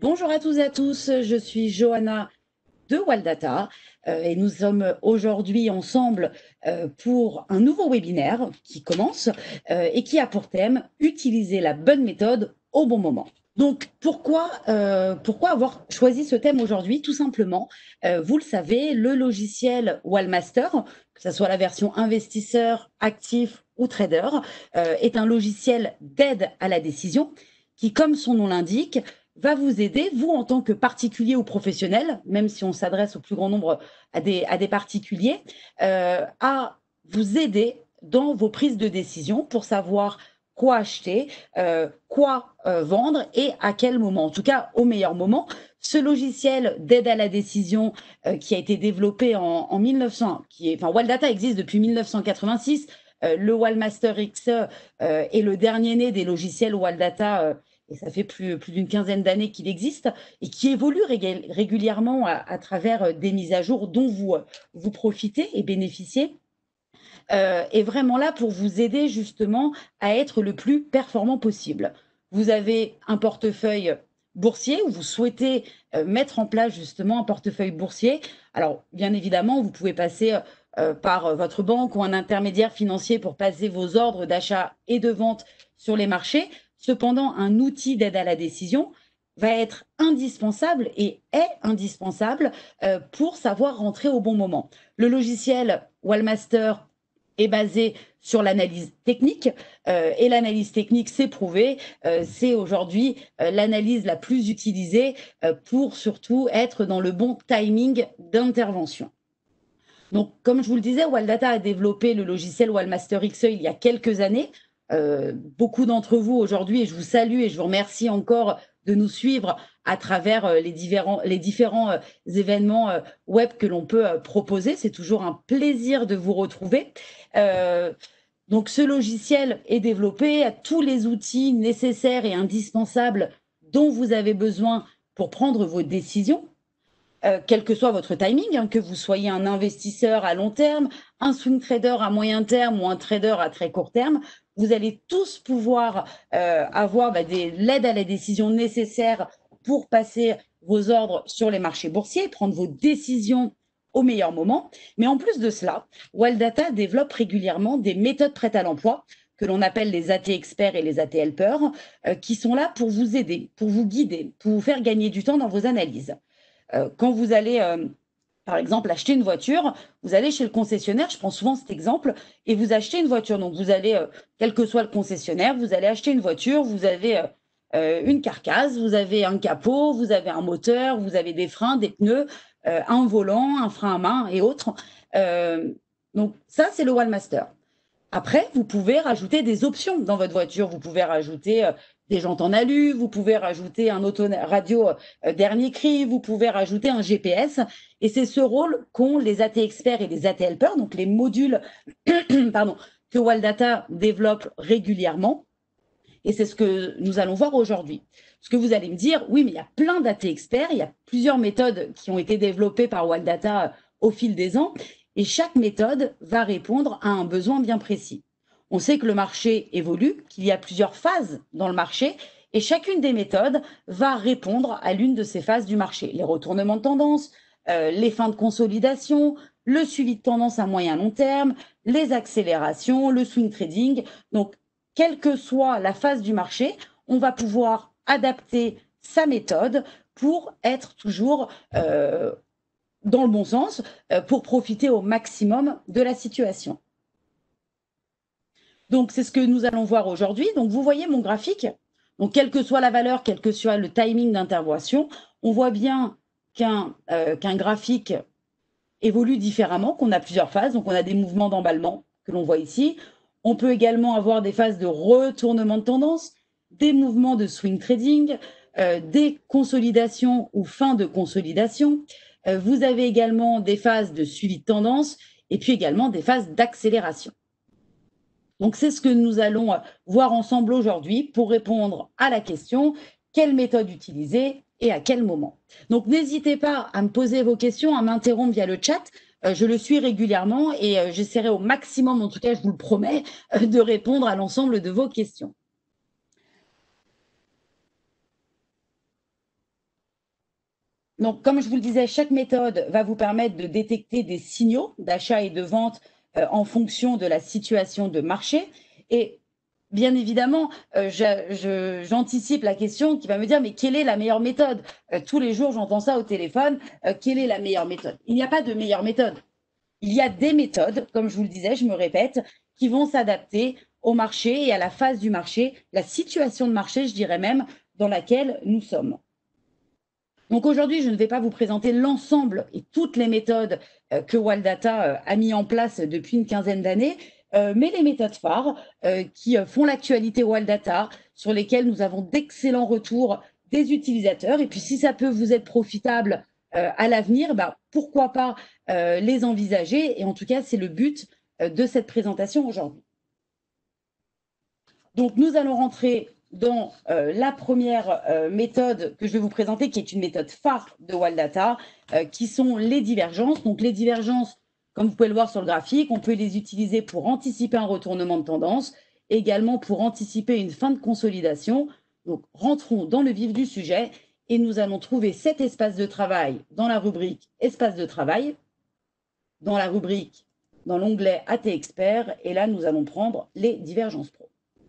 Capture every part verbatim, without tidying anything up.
Bonjour à tous et à tous, je suis Johanna de Waldata euh, et nous sommes aujourd'hui ensemble euh, pour un nouveau webinaire qui commence euh, et qui a pour thème utiliser la bonne méthode au bon moment. Donc pourquoi, euh, pourquoi avoir choisi ce thème aujourd'hui? Tout simplement, euh, vous le savez, le logiciel Wallmaster, que ce soit la version investisseur, actif ou trader, euh, est un logiciel d'aide à la décision qui, comme son nom l'indique, va vous aider, vous en tant que particulier ou professionnel, même si on s'adresse au plus grand nombre à des, à des particuliers, euh, à vous aider dans vos prises de décision pour savoir quoi acheter, euh, quoi euh, vendre et à quel moment, en tout cas au meilleur moment. Ce logiciel d'aide à la décision euh, qui a été développé en, en mille neuf cents, qui est, enfin Waldata existe depuis mille neuf cent quatre-vingt-six, euh, le Wallmaster X E euh, est le dernier né des logiciels Waldata euh, et ça fait plus, plus d'une quinzaine d'années qu'il existe, et qui évolue rég régulièrement à, à travers des mises à jour dont vous, vous profitez et bénéficiez, euh, est vraiment là pour vous aider justement à être le plus performant possible. Vous avez un portefeuille boursier où vous souhaitez euh, mettre en place justement un portefeuille boursier. Alors, bien évidemment, vous pouvez passer euh, par votre banque ou un intermédiaire financier pour passer vos ordres d'achat et de vente sur les marchés. Cependant, un outil d'aide à la décision va être indispensable et est indispensable euh, pour savoir rentrer au bon moment. Le logiciel Wallmaster est basé sur l'analyse technique euh, et l'analyse technique, c'est prouvé, euh, c'est aujourd'hui euh, l'analyse la plus utilisée euh, pour surtout être dans le bon timing d'intervention. Donc, comme je vous le disais, Waldata a développé le logiciel Wallmaster X E il y a quelques années. Euh, beaucoup d'entre vous aujourd'hui, et je vous salue et je vous remercie encore de nous suivre à travers euh, les différents, les différents euh, événements euh, web que l'on peut euh, proposer. C'est toujours un plaisir de vous retrouver. Euh, donc, ce logiciel est développé à tous les outils nécessaires et indispensables dont vous avez besoin pour prendre vos décisions. Euh, quel que soit votre timing, hein, que vous soyez un investisseur à long terme, un swing trader à moyen terme ou un trader à très court terme, vous allez tous pouvoir euh, avoir bah, l'aide à la décision nécessaire pour passer vos ordres sur les marchés boursiers, prendre vos décisions au meilleur moment. Mais en plus de cela, Waldata développe régulièrement des méthodes prêtes à l'emploi que l'on appelle les A T experts et les A T helpers, euh, qui sont là pour vous aider, pour vous guider, pour vous faire gagner du temps dans vos analyses. Euh, quand vous allez, euh, par exemple, acheter une voiture, vous allez chez le concessionnaire, je prends souvent cet exemple, et vous achetez une voiture. Donc, vous allez, euh, quel que soit le concessionnaire, vous allez acheter une voiture, vous avez euh, euh, une carcasse, vous avez un capot, vous avez un moteur, vous avez des freins, des pneus, euh, un volant, un frein à main et autres. Euh, donc, ça, c'est le Wallmaster. Après, vous pouvez rajouter des options dans votre voiture. Vous pouvez rajouter euh, des jantes en alu, vous pouvez rajouter un autoradio euh, dernier cri, vous pouvez rajouter un G P S. Et c'est ce rôle qu'ont les A T experts et les A T helpers, donc les modules pardon, que Waldata développe régulièrement. Et c'est ce que nous allons voir aujourd'hui. Ce que vous allez me dire, oui, mais il y a plein d'A T experts, il y a plusieurs méthodes qui ont été développées par Waldata au fil des ans, et chaque méthode va répondre à un besoin bien précis. On sait que le marché évolue, qu'il y a plusieurs phases dans le marché, et chacune des méthodes va répondre à l'une de ces phases du marché. Les retournements de tendance, euh, les fins de consolidation, le suivi de tendance à moyen long terme, les accélérations, le swing trading. Donc, quelle que soit la phase du marché, on va pouvoir adapter sa méthode pour être toujours euh, dans le bon sens, euh, pour profiter au maximum de la situation. Donc, c'est ce que nous allons voir aujourd'hui. Donc, vous voyez mon graphique. Donc, quelle que soit la valeur, quel que soit le timing d'intervention, on voit bien qu'un euh, qu'un graphique évolue différemment, qu'on a plusieurs phases. Donc, on a des mouvements d'emballement que l'on voit ici. On peut également avoir des phases de retournement de tendance, des mouvements de swing trading, euh, des consolidations ou fin de consolidation. Euh, vous avez également des phases de suivi de tendance et puis également des phases d'accélération. Donc, c'est ce que nous allons voir ensemble aujourd'hui pour répondre à la question quelle méthode utiliser et à quel moment. Donc, n'hésitez pas à me poser vos questions, à m'interrompre via le chat. Euh, je le suis régulièrement et euh, j'essaierai au maximum, en tout cas, je vous le promets, euh, de répondre à l'ensemble de vos questions. Donc, comme je vous le disais, chaque méthode va vous permettre de détecter des signaux d'achat et de vente euh, en fonction de la situation de marché. Et bien évidemment, euh, j'anticipe la question qui va me dire, mais quelle est la meilleure méthode? Euh, Tous les jours, j'entends ça au téléphone, euh, quelle est la meilleure méthode? Il n'y a pas de meilleure méthode. Il y a des méthodes, comme je vous le disais, je me répète, qui vont s'adapter au marché et à la phase du marché, la situation de marché, je dirais même, dans laquelle nous sommes. Donc aujourd'hui, je ne vais pas vous présenter l'ensemble et toutes les méthodes euh, que Waldata euh, a mis en place depuis une quinzaine d'années, euh, mais les méthodes phares euh, qui euh, font l'actualité Waldata, sur lesquelles nous avons d'excellents retours des utilisateurs. Et puis si ça peut vous être profitable euh, à l'avenir, bah, pourquoi pas euh, les envisager. Et en tout cas, c'est le but euh, de cette présentation aujourd'hui. Donc, nous allons rentrer dans euh, la première euh, méthode que je vais vous présenter, qui est une méthode phare de Waldata, euh, qui sont les divergences. Donc, les divergences, comme vous pouvez le voir sur le graphique, on peut les utiliser pour anticiper un retournement de tendance, également pour anticiper une fin de consolidation. Donc, rentrons dans le vif du sujet et nous allons trouver cet espace de travail dans la rubrique espace de travail, dans la rubrique, dans l'onglet A T Expert, et là, nous allons prendre les divergences pro.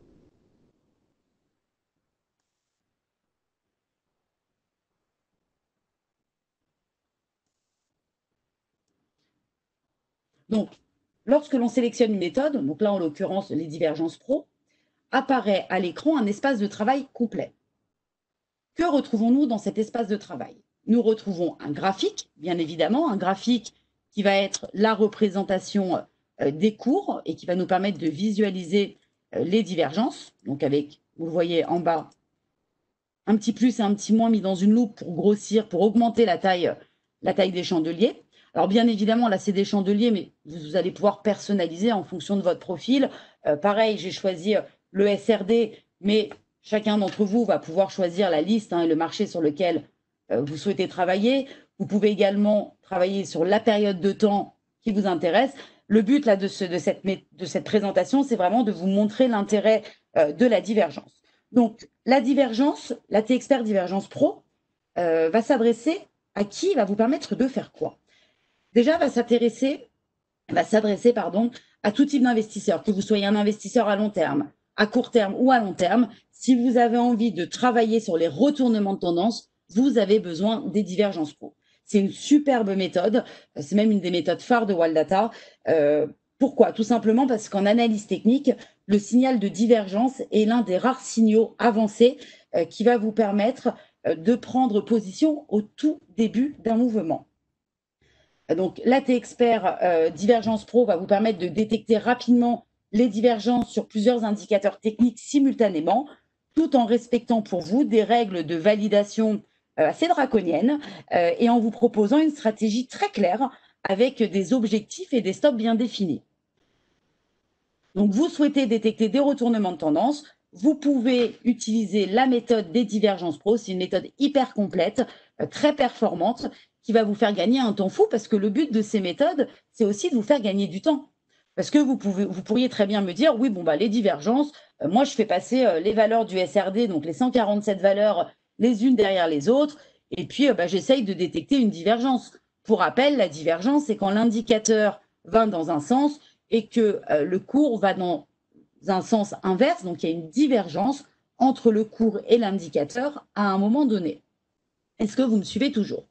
Donc, lorsque l'on sélectionne une méthode, donc là en l'occurrence les divergences pro, apparaît à l'écran un espace de travail complet. Que retrouvons-nous dans cet espace de travail? Nous retrouvons un graphique, bien évidemment, un graphique qui va être la représentation euh, des cours et qui va nous permettre de visualiser euh, les divergences. Donc avec, vous le voyez en bas, un petit plus et un petit moins mis dans une loupe pour grossir, pour augmenter la taille, la taille des chandeliers. Alors bien évidemment, là c'est des chandeliers, mais vous allez pouvoir personnaliser en fonction de votre profil. Euh, pareil, j'ai choisi le S R D, mais chacun d'entre vous va pouvoir choisir la liste hein, et le marché sur lequel euh, vous souhaitez travailler. Vous pouvez également travailler sur la période de temps qui vous intéresse. Le but là, de, ce, de, cette, de cette présentation, c'est vraiment de vous montrer l'intérêt euh, de la divergence. Donc, la divergence, l'A T Expert Divergence Pro, euh, va s'adresser à qui? Va vous permettre de faire quoi? Déjà, va s'intéresser, va s'adresser, pardon, à tout type d'investisseur, que vous soyez un investisseur à long terme, à court terme ou à long terme. Si vous avez envie de travailler sur les retournements de tendance, vous avez besoin des divergences pro. C'est une superbe méthode, c'est même une des méthodes phares de Waldata. Euh, pourquoi? Tout simplement parce qu'en analyse technique, le signal de divergence est l'un des rares signaux avancés euh, qui va vous permettre euh, de prendre position au tout début d'un mouvement. Donc, l'A T Expert euh, Divergence Pro va vous permettre de détecter rapidement les divergences sur plusieurs indicateurs techniques simultanément, tout en respectant pour vous des règles de validation euh, assez draconiennes euh, et en vous proposant une stratégie très claire avec des objectifs et des stops bien définis. Donc, vous souhaitez détecter des retournements de tendance, vous pouvez utiliser la méthode des divergences pro. C'est une méthode hyper complète, euh, très performante, qui va vous faire gagner un temps fou parce que le but de ces méthodes, c'est aussi de vous faire gagner du temps. Parce que vous, pouvez, vous pourriez très bien me dire, oui, bon, bah, les divergences, euh, moi, je fais passer euh, les valeurs du S R D, donc les cent quarante-sept valeurs, les unes derrière les autres, et puis euh, bah, j'essaye de détecter une divergence. Pour rappel, la divergence, c'est quand l'indicateur va dans un sens et que euh, le cours va dans un sens inverse, donc il y a une divergence entre le cours et l'indicateur à un moment donné. Est-ce que vous me suivez toujours?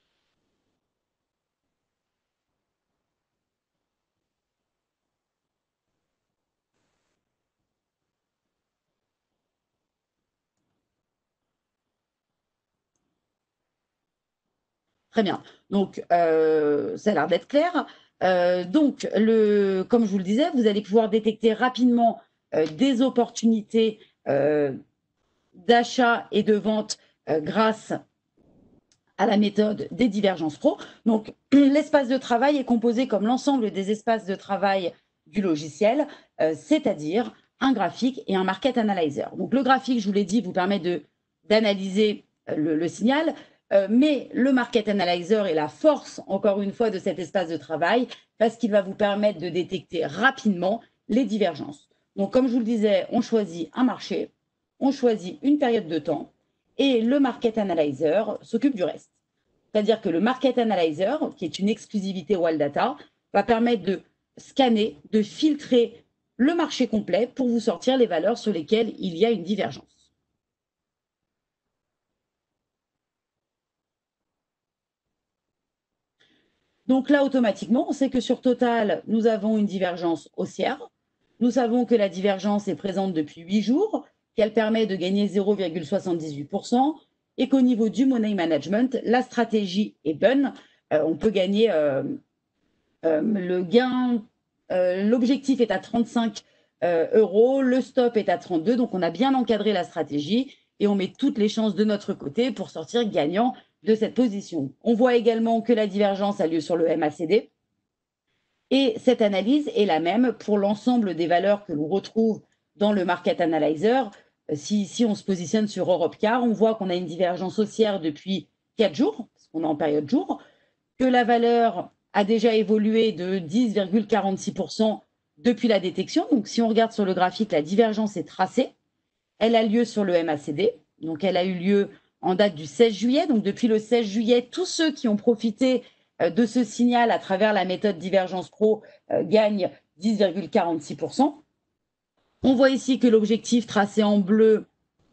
Très bien. Donc, euh, ça a l'air d'être clair. Euh, donc, le, comme je vous le disais, vous allez pouvoir détecter rapidement euh, des opportunités euh, d'achat et de vente euh, grâce à la méthode des divergences pro. Donc, l'espace de travail est composé comme l'ensemble des espaces de travail du logiciel, euh, c'est-à-dire un graphique et un market analyzer. Donc, le graphique, je vous l'ai dit, vous permet d'analyser euh, le, le, signal, euh, mais le market analyzer est la force, encore une fois, de cet espace de travail parce qu'il va vous permettre de détecter rapidement les divergences. Donc, comme je vous le disais, on choisit un marché, on choisit une période de temps, et le market analyzer s'occupe du reste. C'est-à-dire que le Market Analyzer, qui est une exclusivité Wildata, va permettre de scanner, de filtrer le marché complet pour vous sortir les valeurs sur lesquelles il y a une divergence. Donc là, automatiquement, on sait que sur Total, nous avons une divergence haussière. Nous savons que la divergence est présente depuis huit jours, qu'elle permet de gagner zéro virgule soixante-dix-huit pour cent et qu'au niveau du money management, la stratégie est bonne. Euh, on peut gagner euh, euh, le gain, euh, l'objectif est à trente-cinq euh, euros, le stop est à trente-deux, donc on a bien encadré la stratégie et on met toutes les chances de notre côté pour sortir gagnant de cette position. On voit également que la divergence a lieu sur le M A C D. Et cette analyse est la même pour l'ensemble des valeurs que l'on retrouve dans le Market Analyzer. Si, si on se positionne sur Europcar, on voit qu'on a une divergence haussière depuis quatre jours, parce qu'on est en période jour, que la valeur a déjà évolué de dix virgule quarante-six pour cent depuis la détection. Donc, si on regarde sur le graphique, la divergence est tracée. Elle a lieu sur le M A C D. Donc, elle a eu lieu en date du seize juillet. Donc, depuis le seize juillet, tous ceux qui ont profité de ce signal à travers la méthode Divergence Pro euh, gagnent dix virgule quarante-six pour cent. On voit ici que l'objectif tracé en bleu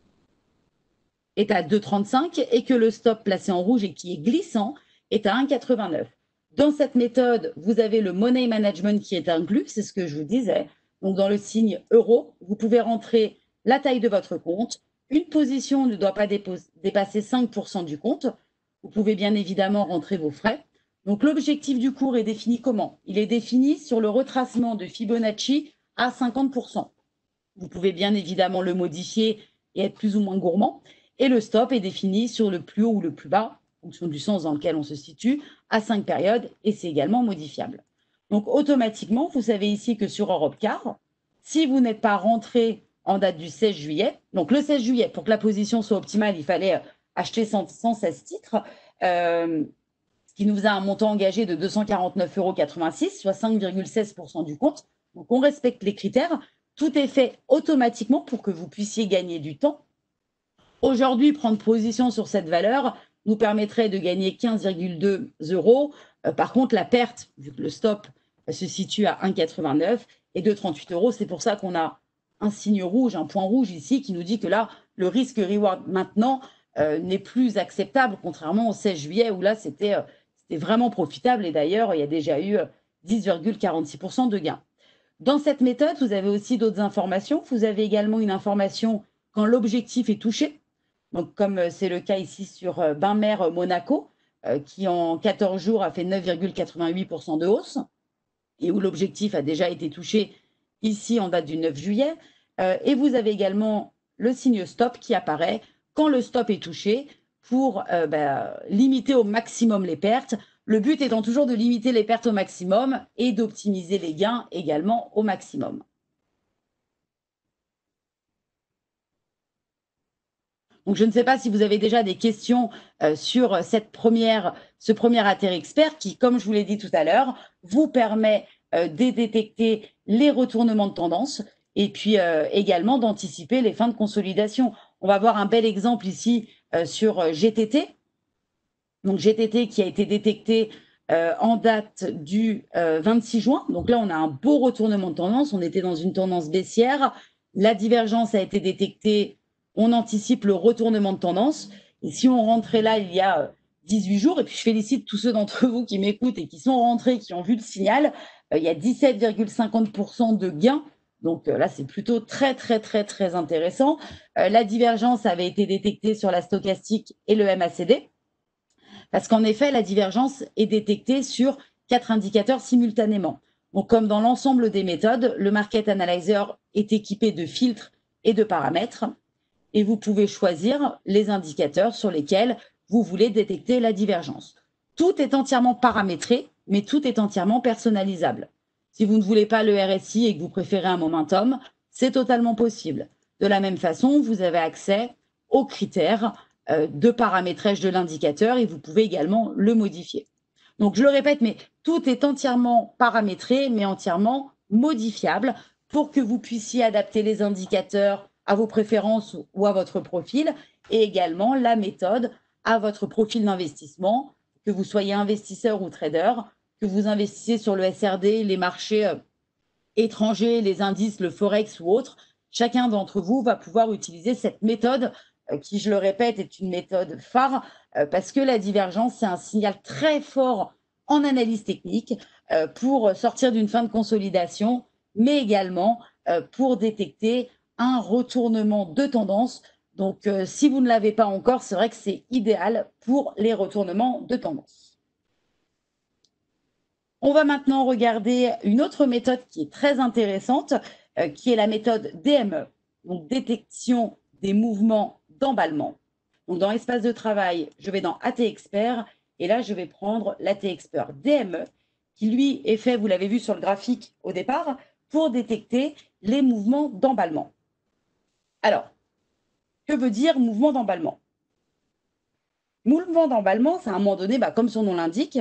est à deux virgule trente-cinq et que le stop placé en rouge et qui est glissant est à un virgule quatre-vingt-neuf. Dans cette méthode, vous avez le money management qui est inclus, c'est ce que je vous disais. Donc, dans le signe euro, vous pouvez rentrer la taille de votre compte. Une position ne doit pas dépasser cinq pour cent du compte. Vous pouvez bien évidemment rentrer vos frais. Donc, l'objectif du cours est défini comment? Il est défini sur le retracement de Fibonacci à cinquante pour cent. Vous pouvez bien évidemment le modifier et être plus ou moins gourmand. Et le stop est défini sur le plus haut ou le plus bas, en fonction du sens dans lequel on se situe, à cinq périodes, et c'est également modifiable. Donc, automatiquement, vous savez ici que sur Europcar, si vous n'êtes pas rentré en date du seize juillet, donc le seize juillet, pour que la position soit optimale, il fallait acheter cent seize titres, euh, ce qui nous faisait un montant engagé de deux cent quarante-neuf euros quatre-vingt-six, soit cinq virgule seize pour cent du compte. Donc, on respecte les critères. Tout est fait automatiquement pour que vous puissiez gagner du temps. Aujourd'hui, prendre position sur cette valeur nous permettrait de gagner quinze virgule deux euros. Euh, par contre, la perte, vu que le stop se situe à un virgule quatre-vingt-neuf et de trente-huit euros, c'est pour ça qu'on a un signe rouge, un point rouge ici qui nous dit que là, le risque reward maintenant euh, n'est plus acceptable, contrairement au seize juillet où là, c'était... Euh, C'est vraiment profitable et d'ailleurs, il y a déjà eu dix virgule quarante-six pour cent de gains. Dans cette méthode, vous avez aussi d'autres informations. Vous avez également une information quand l'objectif est touché. Donc, comme c'est le cas ici sur Bain-Mer Monaco, qui en quatorze jours a fait neuf virgule quatre-vingt-huit pour cent de hausse et où l'objectif a déjà été touché ici en date du neuf juillet. Et vous avez également le signe stop qui apparaît quand le stop est touché, pour euh, bah, limiter au maximum les pertes. Le but étant toujours de limiter les pertes au maximum et d'optimiser les gains également au maximum. Donc, je ne sais pas si vous avez déjà des questions euh, sur cette première, ce premier Atterri Expert qui, comme je vous l'ai dit tout à l'heure, vous permet euh, de détecter les retournements de tendance et puis euh, également d'anticiper les fins de consolidation. On va voir un bel exemple ici euh, sur G T T. Donc, G T T qui a été détecté euh, en date du euh, vingt-six juin. Donc là, on a un beau retournement de tendance. On était dans une tendance baissière. La divergence a été détectée. On anticipe le retournement de tendance. Et si on rentrait là il y a dix-huit jours, et puis je félicite tous ceux d'entre vous qui m'écoutent et qui sont rentrés, qui ont vu le signal, euh, il y a dix-sept virgule cinquante pour cent de gains. Donc euh, là, c'est plutôt très, très, très, très intéressant. Euh, la divergence avait été détectée sur la stochastique et le M A C D. Parce qu'en effet, la divergence est détectée sur quatre indicateurs simultanément. Donc, comme dans l'ensemble des méthodes, le Market Analyzer est équipé de filtres et de paramètres et vous pouvez choisir les indicateurs sur lesquels vous voulez détecter la divergence. Tout est entièrement paramétré, mais tout est entièrement personnalisable. Si vous ne voulez pas le R S I et que vous préférez un momentum, c'est totalement possible. De la même façon, vous avez accès aux critères de paramétrage de l'indicateur et vous pouvez également le modifier. Donc, je le répète, mais tout est entièrement paramétré, mais entièrement modifiable pour que vous puissiez adapter les indicateurs à vos préférences ou à votre profil et également la méthode à votre profil d'investissement. que vous soyez investisseur ou trader, que vous investissez sur le S R D, les marchés euh, étrangers, les indices, le Forex ou autres, chacun d'entre vous va pouvoir utiliser cette méthode euh, qui, je le répète, est une méthode phare euh, parce que la divergence, c'est un signal très fort en analyse technique euh, pour sortir d'une fin de consolidation, mais également euh, pour détecter un retournement de tendance. Donc, euh, si vous ne l'avez pas encore, c'est vrai que c'est idéal pour les retournements de tendance. On va maintenant regarder une autre méthode qui est très intéressante, euh, qui est la méthode D M E, donc détection des mouvements d'emballement. Donc, dans l'espace de travail, je vais dans A T Expert et là, je vais prendre l'A T Expert D M E qui, lui, est fait, vous l'avez vu sur le graphique au départ, pour détecter les mouvements d'emballement. Alors, que veut dire mouvement d'emballement? Mouvement d'emballement, c'est à un moment donné, bah, comme son nom l'indique,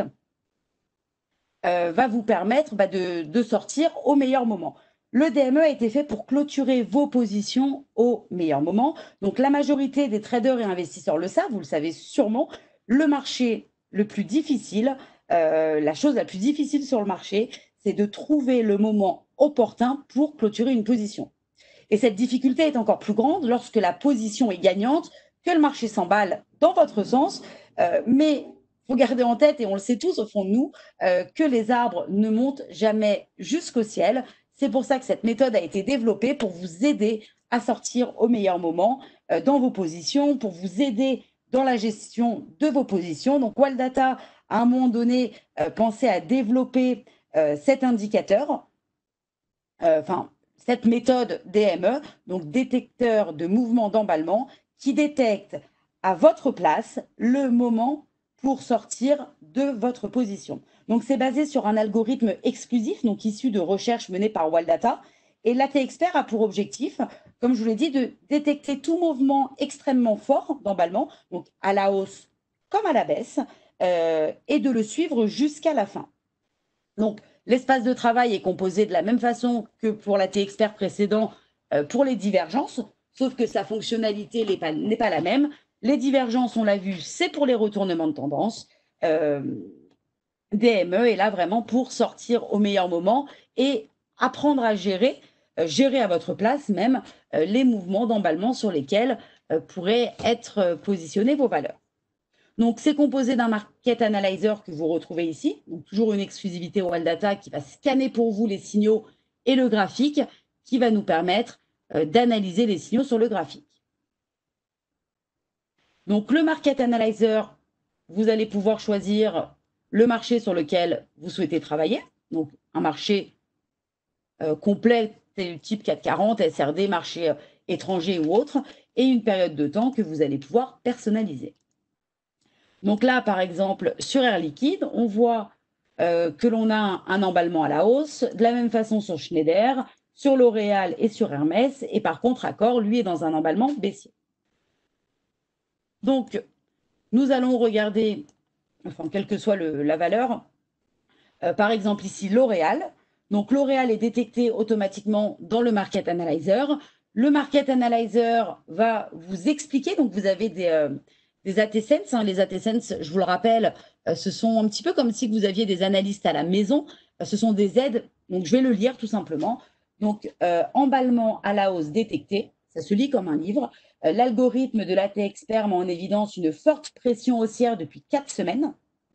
euh, va vous permettre bah, de, de sortir au meilleur moment. Le D M E a été fait pour clôturer vos positions au meilleur moment. Donc, la majorité des traders et investisseurs le savent, vous le savez sûrement. Le marché le plus difficile, euh, la chose la plus difficile sur le marché, c'est de trouver le moment opportun pour clôturer une position. Et cette difficulté est encore plus grande lorsque la position est gagnante, que le marché s'emballe dans votre sens. Euh, mais il faut garder en tête, et on le sait tous au fond de nous, euh, que les arbres ne montent jamais jusqu'au ciel. C'est pour ça que cette méthode a été développée pour vous aider à sortir au meilleur moment euh, dans vos positions, pour vous aider dans la gestion de vos positions. Donc, Waldata, à un moment donné, euh, pensait à développer euh, cet indicateur, euh, enfin, cette méthode D M E, donc détecteur de mouvement d'emballement, qui détecte à votre place le moment pour sortir de votre position. Donc, c'est basé sur un algorithme exclusif, donc issu de recherches menées par Waldata. Et l'A T Expert a pour objectif, comme je vous l'ai dit, de détecter tout mouvement extrêmement fort d'emballement, donc à la hausse comme à la baisse, euh, et de le suivre jusqu'à la fin. Donc, l'espace de travail est composé de la même façon que pour l'A T Expert précédent euh, pour les divergences, sauf que sa fonctionnalité n'est pas, n'est pas la même. Les divergences, on l'a vu, c'est pour les retournements de tendance. Euh, D M E est là vraiment pour sortir au meilleur moment et apprendre à gérer, euh, gérer à votre place même, euh, les mouvements d'emballement sur lesquels euh, pourraient être euh, positionnés vos valeurs. Donc, c'est composé d'un market analyzer que vous retrouvez ici, donc toujours une exclusivité Waldata qui va scanner pour vous les signaux et le graphique qui va nous permettre euh, d'analyser les signaux sur le graphique. Donc, le market analyzer, vous allez pouvoir choisir le marché sur lequel vous souhaitez travailler, donc un marché euh, complet, type quatre cent quarante, S R D, marché euh, étranger ou autre, et une période de temps que vous allez pouvoir personnaliser. Donc là, par exemple, sur Air Liquide, on voit euh, que l'on a un, un emballement à la hausse, de la même façon sur Schneider, sur L'Oréal et sur Hermès, et par contre, Accor, lui, est dans un emballement baissier. Donc, nous allons regarder, enfin, quelle que soit le, la valeur, euh, par exemple ici, L'Oréal. Donc, L'Oréal est détecté automatiquement dans le Market Analyzer. Le Market Analyzer va vous expliquer, donc vous avez des... Euh, des A T Sense, hein, les A T Sense, je vous le rappelle, euh, ce sont un petit peu comme si vous aviez des analystes à la maison. Euh, ce sont des aides, donc je vais le lire tout simplement. Donc, euh, emballement à la hausse détecté, ça se lit comme un livre. Euh, L'algorithme de l'A T Expert met en évidence une forte pression haussière depuis quatre semaines.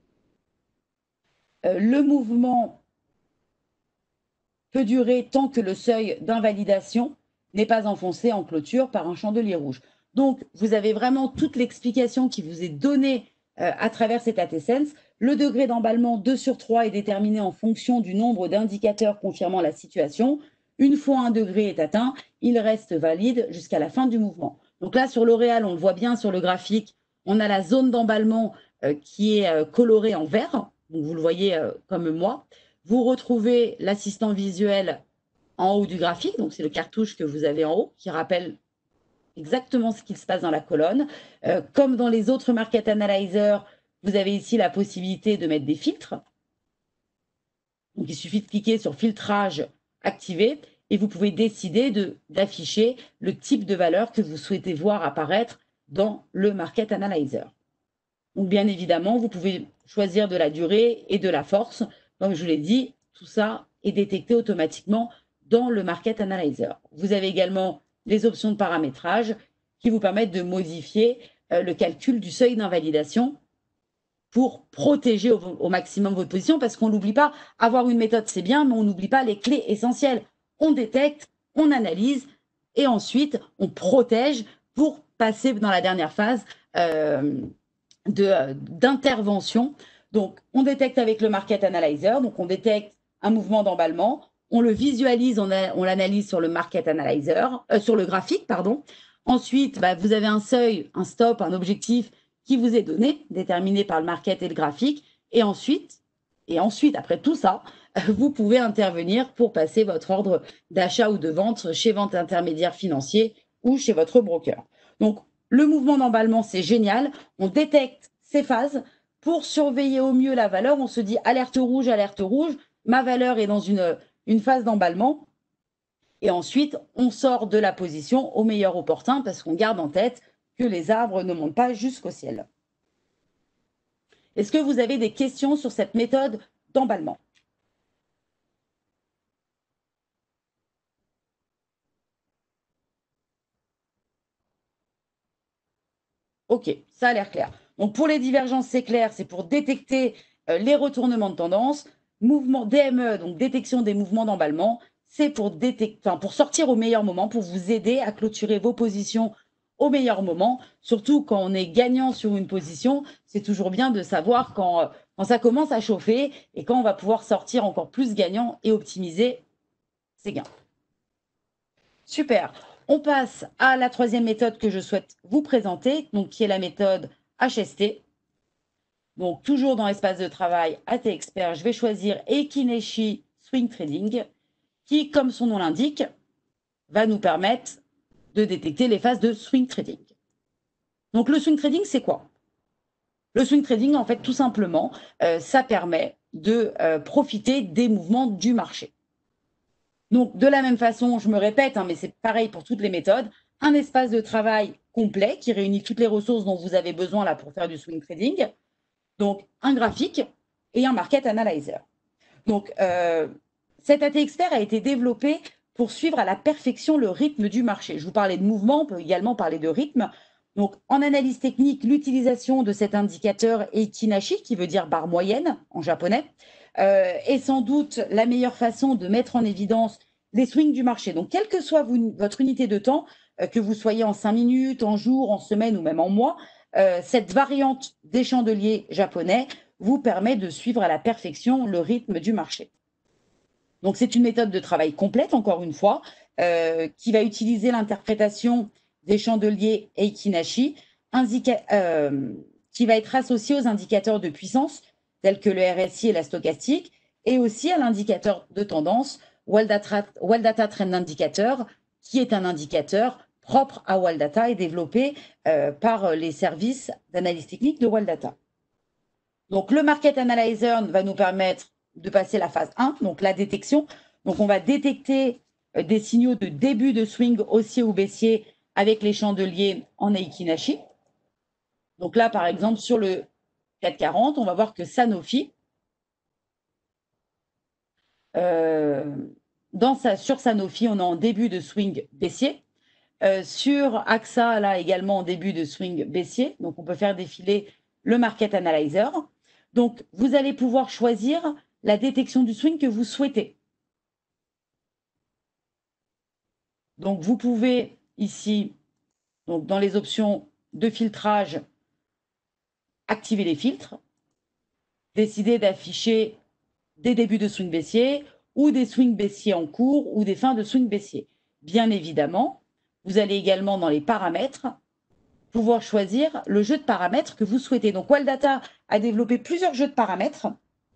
Euh, le mouvement peut durer tant que le seuil d'invalidation n'est pas enfoncé en clôture par un chandelier rouge. Donc, vous avez vraiment toute l'explication qui vous est donnée euh, à travers cet A T Sense. Le degré d'emballement deux sur trois est déterminé en fonction du nombre d'indicateurs confirmant la situation. Une fois un degré est atteint, il reste valide jusqu'à la fin du mouvement. Donc là, sur L'Oréal, on le voit bien sur le graphique, on a la zone d'emballement euh, qui est euh, colorée en vert. Donc, vous le voyez euh, comme moi. Vous retrouvez l'assistant visuel en haut du graphique, donc c'est le cartouche que vous avez en haut qui rappelle exactement ce qui se passe dans la colonne. Euh, comme dans les autres market analyzers, vous avez ici la possibilité de mettre des filtres. Donc, il suffit de cliquer sur filtrage activé et vous pouvez décider d'afficher le type de valeur que vous souhaitez voir apparaître dans le market analyzer. Donc, bien évidemment, vous pouvez choisir de la durée et de la force. Comme je vous l'ai dit, tout ça est détecté automatiquement dans le Market Analyzer. Vous avez également les options de paramétrage qui vous permettent de modifier euh, le calcul du seuil d'invalidation pour protéger au, au maximum votre position, parce qu'on n'oublie pas, avoir une méthode c'est bien, mais on n'oublie pas les clés essentielles. On détecte, on analyse et ensuite on protège pour passer dans la dernière phase euh, d'intervention. Donc on détecte avec le Market Analyzer, donc on détecte un mouvement d'emballement, on le visualise, on, on l'analyse sur le Market Analyzer, euh, sur le graphique, pardon. Ensuite, bah, vous avez un seuil, un stop, un objectif qui vous est donné, déterminé par le market et le graphique. Et ensuite, et ensuite, après tout ça, vous pouvez intervenir pour passer votre ordre d'achat ou de vente chez Vente Intermédiaire Financier ou chez votre broker. Donc, le mouvement d'emballement, c'est génial. On détecte ces phases pour surveiller au mieux la valeur. On se dit alerte rouge, alerte rouge. Ma valeur est dans une, une phase d'emballement. Et ensuite, on sort de la position au meilleur opportun parce qu'on garde en tête que les arbres ne montent pas jusqu'au ciel. Est-ce que vous avez des questions sur cette méthode d'emballement? Ok, ça a l'air clair. Donc pour les divergences, c'est clair, c'est pour détecter euh, les retournements de tendance. Mouvement D M E, donc détection des mouvements d'emballement, c'est pour, enfin, pour sortir au meilleur moment, pour vous aider à clôturer vos positions au meilleur moment. Surtout quand on est gagnant sur une position, c'est toujours bien de savoir quand, quand ça commence à chauffer et quand on va pouvoir sortir encore plus gagnant et optimiser ses gains. Super. On passe à la troisième méthode que je souhaite vous présenter, donc qui est la méthode H S T. Donc, toujours dans l'espace de travail A T Expert, je vais choisir Ekineshi Swing Trading, qui, comme son nom l'indique, va nous permettre de détecter les phases de swing trading. Donc, le swing trading, c'est quoi? Le swing trading, en fait, tout simplement, euh, ça permet de euh, profiter des mouvements du marché. Donc, de la même façon, je me répète, hein, mais c'est pareil pour toutes les méthodes, un espace de travail complet qui réunit toutes les ressources dont vous avez besoin là pour faire du swing trading. Donc, un graphique et un market analyzer. Donc, euh, cet A T Expert a été développé pour suivre à la perfection le rythme du marché. Je vous parlais de mouvement, on peut également parler de rythme. Donc, en analyse technique, l'utilisation de cet indicateur Eikinashi, qui veut dire barre moyenne en japonais, euh, est sans doute la meilleure façon de mettre en évidence les swings du marché. Donc, quelle que soit vous, votre unité de temps, euh, que vous soyez en cinq minutes, en jours, en semaines ou même en mois, euh, cette variante des chandeliers japonais vous permet de suivre à la perfection le rythme du marché. Donc, c'est une méthode de travail complète, encore une fois, euh, qui va utiliser l'interprétation des chandeliers Eikinashi, euh, qui va être associée aux indicateurs de puissance, tels que le R S I et la stochastique, et aussi à l'indicateur de tendance, Waldata Trend Indicator, qui est un indicateur propre à Waldata et développé euh, par les services d'analyse technique de Waldata. Donc, le Market Analyzer va nous permettre de passer la phase un, donc la détection. Donc, on va détecter euh, des signaux de début de swing haussier ou baissier avec les chandeliers en Eikinashi. Donc là, par exemple, sur le quatre quarante, on va voir que Sanofi, euh, dans sa, sur Sanofi, on est en début de swing baissier. Euh, sur A X A, là également en début de swing baissier. Donc, on peut faire défiler le Market Analyzer. Donc, vous allez pouvoir choisir la détection du swing que vous souhaitez. Donc, vous pouvez ici, donc dans les options de filtrage, activer les filtres, décider d'afficher des débuts de swing baissier ou des swings baissiers en cours ou des fins de swing baissier. Bien évidemment, vous allez également dans les paramètres pouvoir choisir le jeu de paramètres que vous souhaitez. Donc, Waldata a développé plusieurs jeux de paramètres.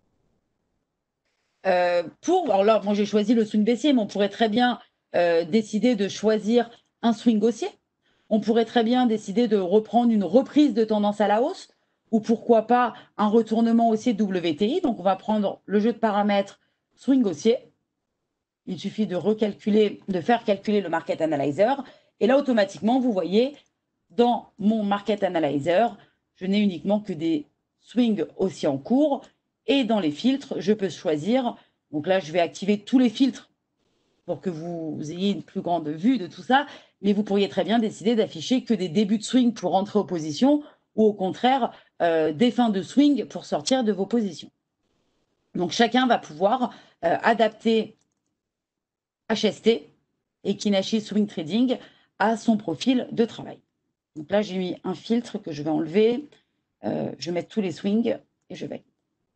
Euh, pour, alors là, moi j'ai choisi le swing baissier, mais on pourrait très bien euh, décider de choisir un swing haussier. On pourrait très bien décider de reprendre une reprise de tendance à la hausse, ou pourquoi pas un retournement haussier W T I. Donc, on va prendre le jeu de paramètres swing haussier. Il suffit de recalculer, de faire calculer le Market Analyzer. Et là, automatiquement, vous voyez, dans mon Market Analyzer, je n'ai uniquement que des swings haussiers en cours. Et dans les filtres, je peux choisir. Donc là, je vais activer tous les filtres pour que vous, vous ayez une plus grande vue de tout ça. Mais vous pourriez très bien décider d'afficher que des débuts de swing pour rentrer aux positions ou au contraire, euh, des fins de swing pour sortir de vos positions. Donc, chacun va pouvoir euh, adapter H S T et Kinashi Swing Trading à son profil de travail. Donc là, j'ai mis un filtre que je vais enlever. Euh, je vais mettre tous les swings et je vais.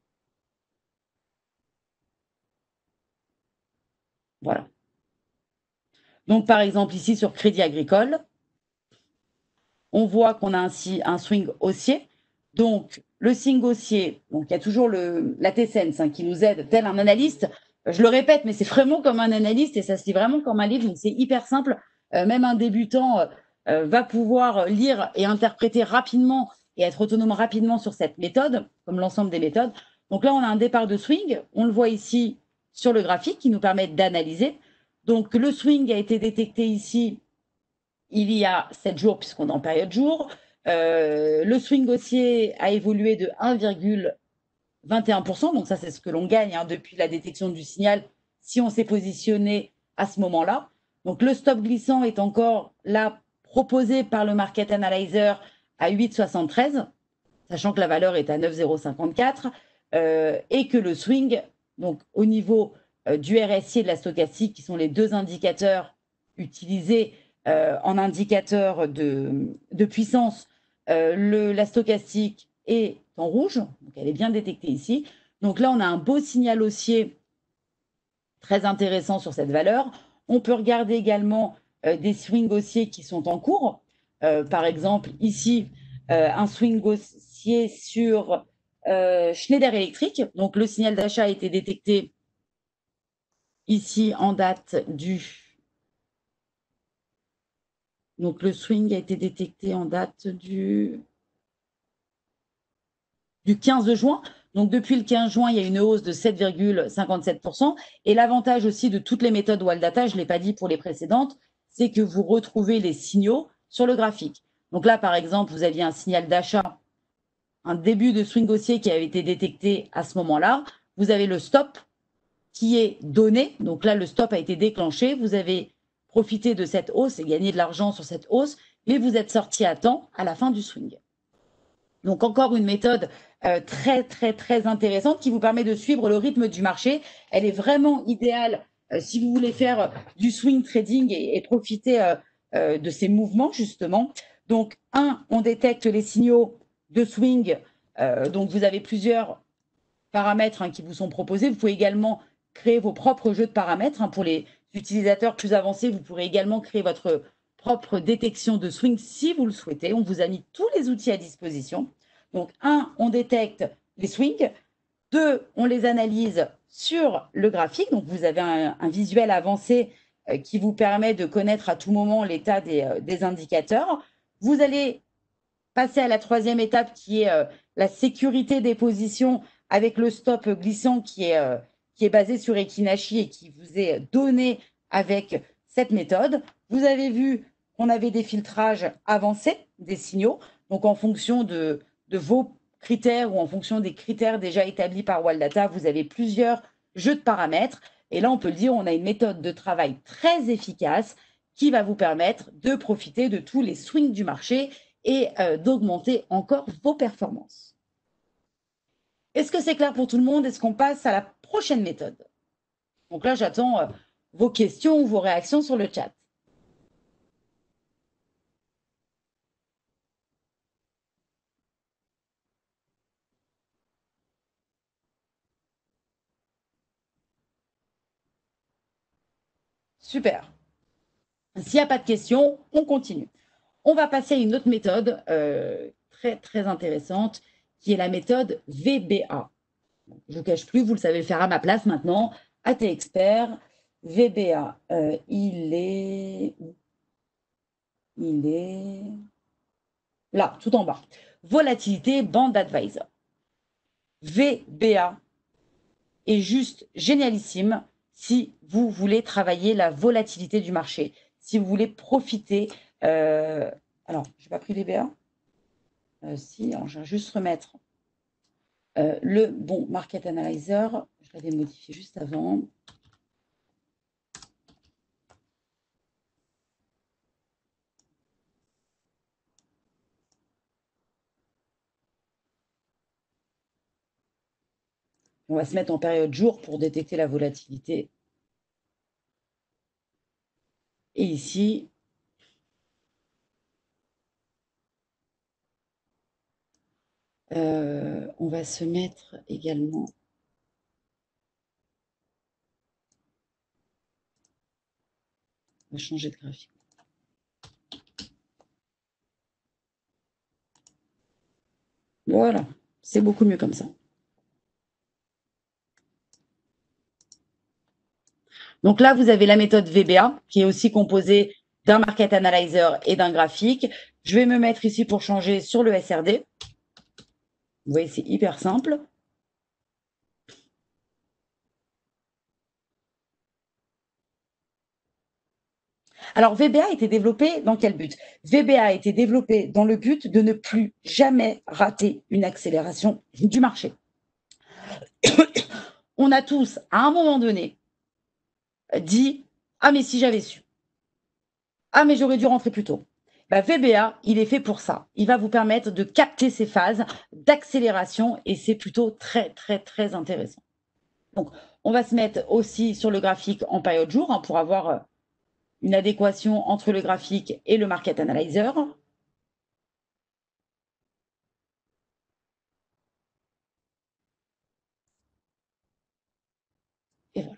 Voilà. Donc, par exemple, ici, sur Crédit Agricole, on voit qu'on a ainsi un swing haussier. Donc, le swing haussier, donc il y a toujours le, la T-Sense hein, qui nous aide, tel un analyste. Je le répète, mais c'est vraiment comme un analyste et ça se lit vraiment comme un livre. Donc, c'est hyper simple. Euh, même un débutant euh, euh, va pouvoir lire et interpréter rapidement et être autonome rapidement sur cette méthode, comme l'ensemble des méthodes. Donc là, on a un départ de swing. On le voit ici sur le graphique qui nous permet d'analyser. Donc, le swing a été détecté ici il y a sept jours, puisqu'on est en période jour. Euh, le swing haussier a évolué de un virgule vingt et un pour cent. Donc ça, c'est ce que l'on gagne hein, depuis la détection du signal si on s'est positionné à ce moment-là. Donc le stop glissant est encore là proposé par le Market Analyzer à huit virgule soixante-treize, sachant que la valeur est à neuf virgule zéro cinquante-quatre euh, et que le swing, donc au niveau euh, du R S I et de la stochastique, qui sont les deux indicateurs utilisés euh, en indicateur de, de puissance, euh, le, la stochastique est en rouge, donc elle est bien détectée ici. Donc là, on a un beau signal haussier très intéressant sur cette valeur. On peut regarder également euh, des swings haussiers qui sont en cours. Euh, par exemple, ici, euh, un swing haussier sur euh, Schneider Electric. Donc, le signal d'achat a été détecté ici en date du... Donc, le swing a été détecté en date du, du quinze juin. Donc, depuis le quinze juin, il y a une hausse de sept virgule cinquante-sept pour cent. Et l'avantage aussi de toutes les méthodes Waldata, je ne l'ai pas dit pour les précédentes, c'est que vous retrouvez les signaux sur le graphique. Donc là, par exemple, vous aviez un signal d'achat, un début de swing haussier qui avait été détecté à ce moment-là. Vous avez le stop qui est donné. Donc là, le stop a été déclenché. Vous avez profité de cette hausse et gagné de l'argent sur cette hausse, mais vous êtes sorti à temps à la fin du swing. Donc encore une méthode euh, très très très intéressante qui vous permet de suivre le rythme du marché. Elle est vraiment idéale euh, si vous voulez faire euh, du swing trading et, et profiter euh, euh, de ces mouvements justement. Donc un, on détecte les signaux de swing. Euh, donc vous avez plusieurs paramètres hein, qui vous sont proposés. Vous pouvez également créer vos propres jeux de paramètres. Hein, pour les utilisateurs plus avancés, vous pourrez également créer votre propre détection de swing si vous le souhaitez. On vous a mis tous les outils à disposition. Donc, un, on détecte les swings. Deux, on les analyse sur le graphique. Donc, vous avez un, un visuel avancé euh, qui vous permet de connaître à tout moment l'état des, euh, des indicateurs. Vous allez passer à la troisième étape qui est euh, la sécurité des positions avec le stop glissant qui est, euh, qui est basé sur Ekinashi et qui vous est donné avec cette méthode. Vous avez vu qu'on avait des filtrages avancés des signaux, donc en fonction de, de vos critères ou en fonction des critères déjà établis par Waldata, vous avez plusieurs jeux de paramètres. Et là, on peut le dire, on a une méthode de travail très efficace qui va vous permettre de profiter de tous les swings du marché et euh, d'augmenter encore vos performances. Est-ce que c'est clair pour tout le monde? Est-ce qu'on passe à la prochaine méthode? Donc là, j'attends euh, vos questions ou vos réactions sur le chat. Super. S'il n'y a pas de questions, on continue. On va passer à une autre méthode euh, très, très intéressante qui est la méthode V B A. Je ne vous cache plus, vous le savez faire à ma place maintenant. A T Expert, V B A, euh, il est... Il est... Là, tout en bas. Volatilité Band Advisor. V B A est juste génialissime si vous voulez travailler la volatilité du marché, si vous voulez profiter. Euh... Alors, je n'ai pas pris V B A. Euh, si, alors je vais juste remettre euh, le bon Market Analyzer. Je l'avais modifié juste avant. On va se mettre en période jour pour détecter la volatilité. Et ici, euh, on va se mettre également. On va changer de graphique. Voilà, c'est beaucoup mieux comme ça. Donc là, vous avez la méthode V B A qui est aussi composée d'un Market Analyzer et d'un graphique. Je vais me mettre ici pour changer sur le S R D. Vous voyez, c'est hyper simple. Alors, V B A a été développé dans quel but? V B A a été développé dans le but de ne plus jamais rater une accélération du marché. On a tous, à un moment donné, dit « Ah, mais si j'avais su. Ah, mais j'aurais dû rentrer plus tôt. » Bah, V B A, il est fait pour ça. Il va vous permettre de capter ces phases d'accélération et c'est plutôt très, très, très intéressant. Donc, on va se mettre aussi sur le graphique en période jour hein, pour avoir une adéquation entre le graphique et le Market Analyzer. Et voilà.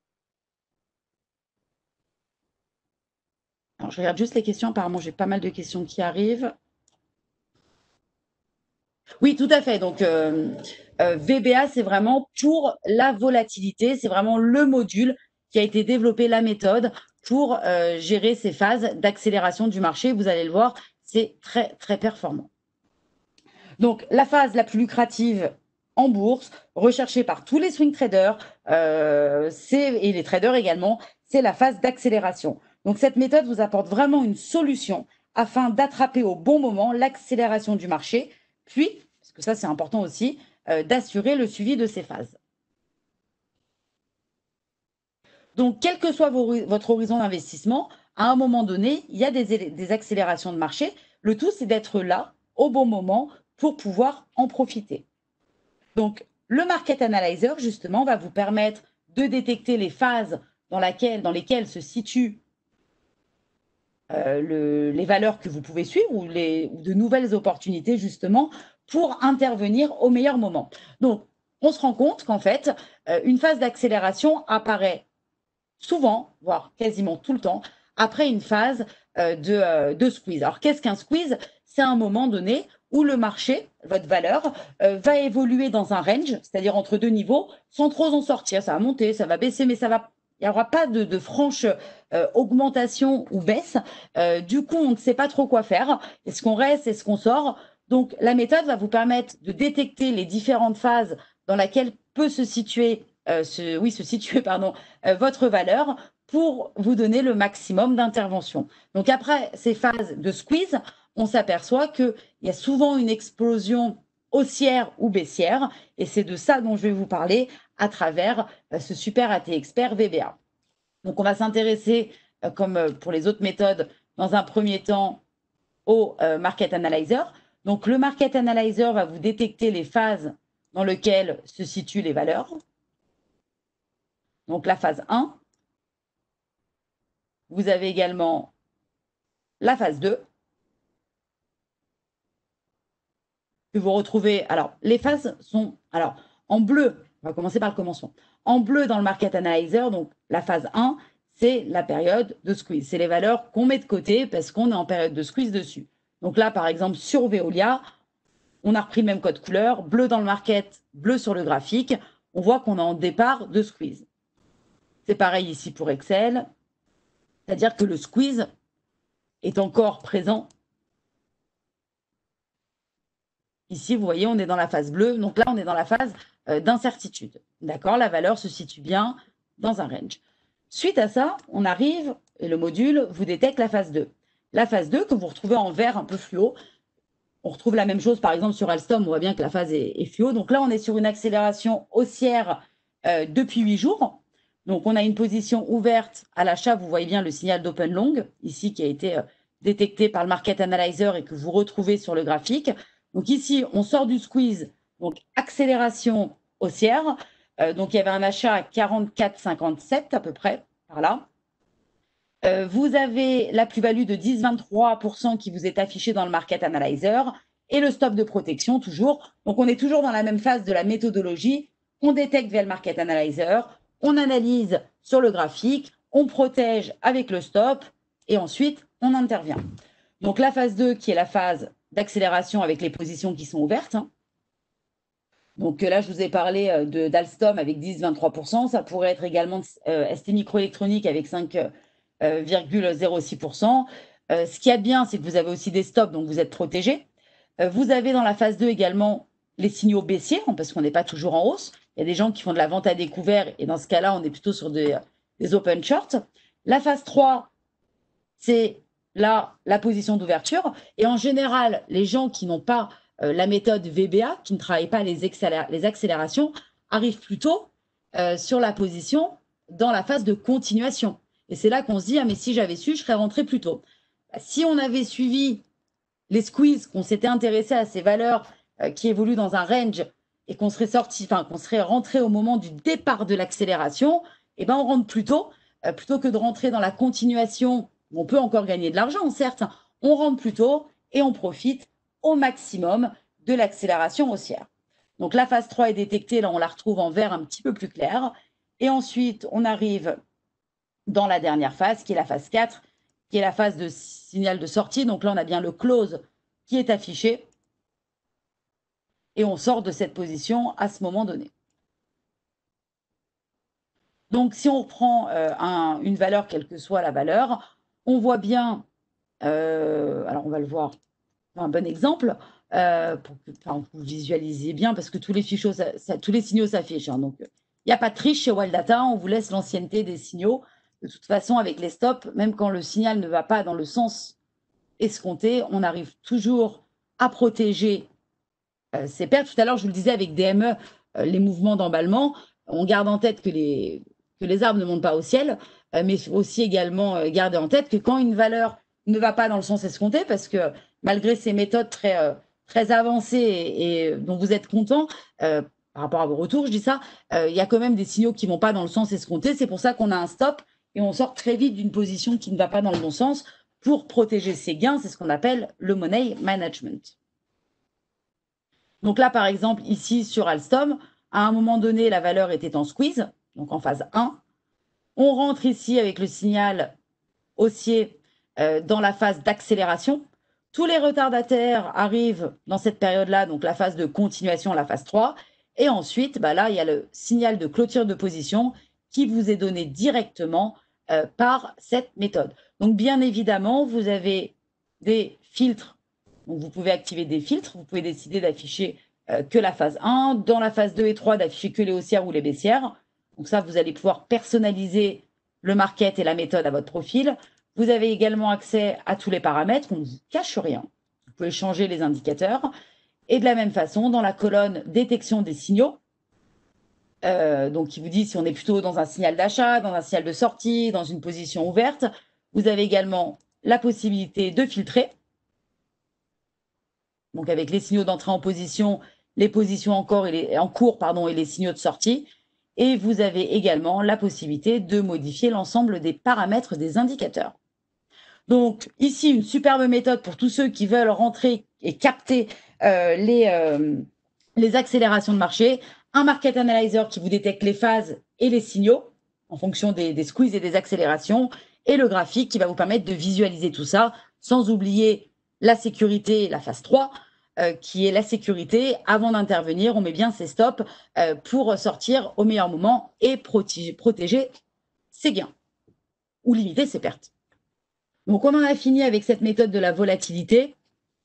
Alors, je regarde juste les questions. Apparemment, j'ai pas mal de questions qui arrivent. Oui, tout à fait. Donc, euh, euh, V B A, c'est vraiment pour la volatilité. C'est vraiment le module qui a été développé, la méthode, pour euh, gérer ces phases d'accélération du marché. Vous allez le voir, c'est très, très performant. Donc, la phase la plus lucrative en bourse, recherchée par tous les swing traders euh, et les traders également, c'est la phase d'accélération. Donc, cette méthode vous apporte vraiment une solution afin d'attraper au bon moment l'accélération du marché, puis, parce que ça c'est important aussi, euh, d'assurer le suivi de ces phases. Donc, quel que soit vos, votre horizon d'investissement, à un moment donné, il y a des, des accélérations de marché. Le tout, c'est d'être là au bon moment pour pouvoir en profiter. Donc, le Market Analyzer, justement, va vous permettre de détecter les phases dans, laquelle, dans lesquelles se situent euh, le, les valeurs que vous pouvez suivre ou, les, ou de nouvelles opportunités, justement, pour intervenir au meilleur moment. Donc, on se rend compte qu'en fait, euh, une phase d'accélération apparaît souvent, voire quasiment tout le temps, après une phase euh, de, euh, de squeeze. Alors, qu'est-ce qu'un squeeze? C'est un moment donné où le marché, votre valeur, euh, va évoluer dans un range, c'est-à-dire entre deux niveaux, sans trop en sortir. Ça va monter, ça va baisser, mais ça va, il n'y aura pas de, de franche euh, augmentation ou baisse. Euh, du coup, on ne sait pas trop quoi faire. Est-ce qu'on reste? Est-ce qu'on sort? Donc, la méthode va vous permettre de détecter les différentes phases dans lesquelles peut se situer, euh, se, oui, se situer pardon, euh, votre valeur pour vous donner le maximum d'intervention. Donc, après ces phases de squeeze, on s'aperçoit qu'il y a souvent une explosion haussière ou baissière, et c'est de ça dont je vais vous parler à travers ce super A T Expert V B A. Donc, on va s'intéresser, comme pour les autres méthodes, dans un premier temps, au Market Analyzer. Donc, le Market Analyzer va vous détecter les phases dans lesquelles se situent les valeurs. Donc, la phase un. Vous avez également la phase deux. Que vous retrouvez. Alors, les phases sont. Alors, en bleu, on va commencer par le commencement. En bleu, dans le Market Analyzer, donc la phase un, c'est la période de squeeze. C'est les valeurs qu'on met de côté parce qu'on est en période de squeeze dessus. Donc là, par exemple, sur Veolia, on a repris le même code couleur, bleu dans le market, bleu sur le graphique. On voit qu'on est en départ de squeeze. C'est pareil ici pour Excel. C'est-à-dire que le squeeze est encore présent. Ici, vous voyez, on est dans la phase bleue. Donc là, on est dans la phase euh, d'incertitude. D'accord? La valeur se situe bien dans un range. Suite à ça, on arrive, et le module vous détecte la phase deux. La phase deux, que vous retrouvez en vert un peu fluo, On retrouve la même chose, par exemple, sur Alstom, on voit bien que la phase est, est fluo. Donc là, on est sur une accélération haussière euh, depuis huit jours. Donc, on a une position ouverte à l'achat. Vous voyez bien le signal d'open long, ici, qui a été euh, détecté par le Market Analyzer et que vous retrouvez sur le graphique. Donc ici, on sort du squeeze, donc accélération haussière. Euh, donc, il y avait un achat à quarante-quatre cinquante-sept à peu près, par là. Euh, vous avez la plus-value de dix virgule vingt-trois pour cent qui vous est affichée dans le Market Analyzer et le stop de protection toujours. Donc, on est toujours dans la même phase de la méthodologie. On détecte via le Market Analyzer, on analyse sur le graphique, on protège avec le stop et ensuite, on intervient. Donc, la phase deux qui est la phase d'accélération avec les positions qui sont ouvertes. Donc là, je vous ai parlé d'Alstom avec dix virgule vingt-trois pour cent. Ça pourrait être également euh, S T Microélectronique avec cinq virgule zéro six pour cent. Euh, ce qui est bien, c'est que vous avez aussi des stops, donc vous êtes protégé. Euh, vous avez dans la phase deux également les signaux baissiers, parce qu'on n'est pas toujours en hausse. Il y a des gens qui font de la vente à découvert, et dans ce cas-là, on est plutôt sur des, des open shorts. La phase trois, c'est là la position d'ouverture. Et en général, les gens qui n'ont pas euh, la méthode V B A, qui ne travaillent pas les, les accélérations, arrivent plutôt euh, sur la position dans la phase de continuation. Et c'est là qu'on se dit, ah mais si j'avais su, je serais rentré plus tôt. Bah, si on avait suivi les squeezes, qu'on s'était intéressé à ces valeurs euh, qui évoluent dans un range et qu'on serait sorti, enfin qu'on serait rentré au moment du départ de l'accélération, eh ben on rentre plus tôt, euh, plutôt que de rentrer dans la continuation. On peut encore gagner de l'argent, certes. On rentre plus tôt et on profite au maximum de l'accélération haussière. Donc la phase trois est détectée, là on la retrouve en vert un petit peu plus clair. Et ensuite, on arrive dans la dernière phase, qui est la phase quatre, qui est la phase de signal de sortie. Donc là, on a bien le close qui est affiché. Et on sort de cette position à ce moment donné. Donc, si on reprend euh, un, une valeur, quelle que soit la valeur, on voit bien, euh, alors on va le voir, un bon exemple, euh, pour que enfin, vous visualisiez bien, parce que tous les, fichiers, ça, ça, tous les signaux s'affichent. Hein, donc, il n'y a pas de triche chez Wild Data, on vous laisse l'ancienneté des signaux. De toute façon, avec les stops, même quand le signal ne va pas dans le sens escompté, on arrive toujours à protéger euh, ces pertes. Tout à l'heure, je vous le disais avec D M E, euh, les mouvements d'emballement, on garde en tête que les, que les arbres ne montent pas au ciel, euh, mais il faut aussi également euh, garder en tête que quand une valeur ne va pas dans le sens escompté, parce que malgré ces méthodes très, euh, très avancées et, et dont vous êtes content, euh, par rapport à vos retours, je dis ça, euh, il y a quand même des signaux qui ne vont pas dans le sens escompté. C'est pour ça qu'on a un stop et on sort très vite d'une position qui ne va pas dans le bon sens pour protéger ses gains. C'est ce qu'on appelle le money management. Donc là, par exemple, ici sur Alstom, à un moment donné, la valeur était en squeeze, donc en phase un. On rentre ici avec le signal haussier euh, dans la phase d'accélération. Tous les retardataires arrivent dans cette période-là, donc la phase de continuation, la phase trois. Et ensuite, bah là, il y a le signal de clôture de position qui vous est donné directement euh, par cette méthode. Donc, bien évidemment, vous avez des filtres. Donc, vous pouvez activer des filtres. Vous pouvez décider d'afficher euh, que la phase un. Dans la phase deux et trois, d'afficher que les haussières ou les baissières. Donc ça, vous allez pouvoir personnaliser le market et la méthode à votre profil. Vous avez également accès à tous les paramètres. On ne vous cache rien. Vous pouvez changer les indicateurs. Et de la même façon, dans la colonne détection des signaux, euh, donc qui vous dit si on est plutôt dans un signal d'achat, dans un signal de sortie, dans une position ouverte, vous avez également la possibilité de filtrer. Donc avec les signaux d'entrée en position, les positions encore et les, en cours pardon, et les signaux de sortie. Et vous avez également la possibilité de modifier l'ensemble des paramètres des indicateurs. Donc ici, une superbe méthode pour tous ceux qui veulent rentrer et capter euh, les, euh, les accélérations de marché. Un market analyzer qui vous détecte les phases et les signaux en fonction des, des squeezes et des accélérations. Et le graphique qui va vous permettre de visualiser tout ça, sans oublier la sécurité, la phase trois, euh, qui est la sécurité. Avant d'intervenir, on met bien ses stops euh, pour sortir au meilleur moment et protéger, protéger ses gains ou limiter ses pertes. Donc, on en a fini avec cette méthode de la volatilité.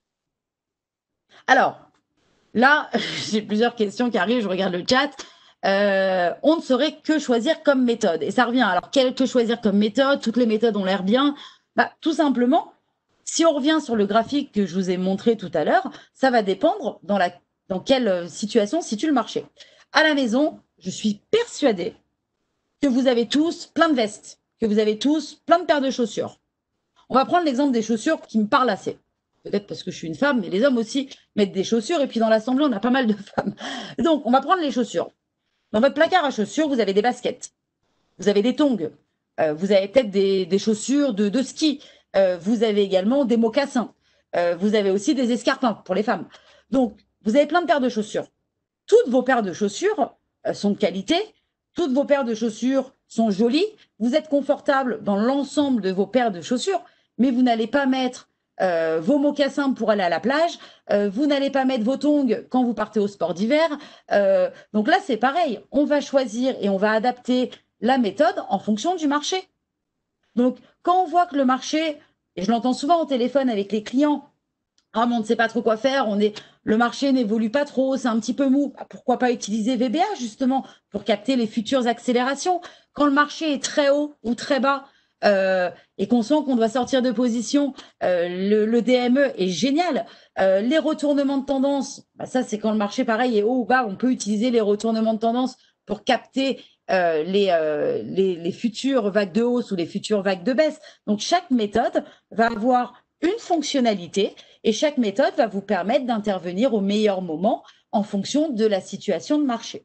Alors, là, j'ai plusieurs questions qui arrivent, je regarde le chat. Euh, on ne saurait que choisir comme méthode. Et ça revient. Alors, quelle que choisir comme méthode? Toutes les méthodes ont l'air bien. Bah, tout simplement, Si on revient sur le graphique que je vous ai montré tout à l'heure, ça va dépendre dans, la, dans quelle situation se situe le marché. À la maison, je suis persuadée que vous avez tous plein de vestes, que vous avez tous plein de paires de chaussures. On va prendre l'exemple des chaussures qui me parlent assez. Peut-être parce que je suis une femme, mais les hommes aussi mettent des chaussures. Et puis dans l'assemblée, on a pas mal de femmes. Donc, on va prendre les chaussures. Dans votre placard à chaussures, vous avez des baskets, vous avez des tongs, euh, vous avez peut-être des, des, chaussures de, de ski, euh, vous avez également des mocassins, euh, vous avez aussi des escarpins pour les femmes. Donc, vous avez plein de paires de chaussures. Toutes vos paires de chaussures euh, sont de qualité, toutes vos paires de chaussures sont jolies, vous êtes confortable dans l'ensemble de vos paires de chaussures, mais vous n'allez pas mettre euh, vos mocassins pour aller à la plage, euh, vous n'allez pas mettre vos tongs quand vous partez au sport d'hiver. Euh, donc là, c'est pareil, on va choisir et on va adapter la méthode en fonction du marché. Donc, quand on voit que le marché, et je l'entends souvent au téléphone avec les clients, ah, mais on ne sait pas trop quoi faire, on est, le marché n'évolue pas trop, c'est un petit peu mou. Pourquoi pas utiliser V B A justement pour capter les futures accélérations? Quand le marché est très haut ou très bas euh, et qu'on sent qu'on doit sortir de position, euh, le, le D M E est génial. Euh, les retournements de tendance, bah ça c'est quand le marché pareil est haut ou bas, on peut utiliser les retournements de tendance pour capter euh, les, euh, les, les futures vagues de hausse ou les futures vagues de baisse. Donc chaque méthode va avoir une fonctionnalité et chaque méthode va vous permettre d'intervenir au meilleur moment en fonction de la situation de marché.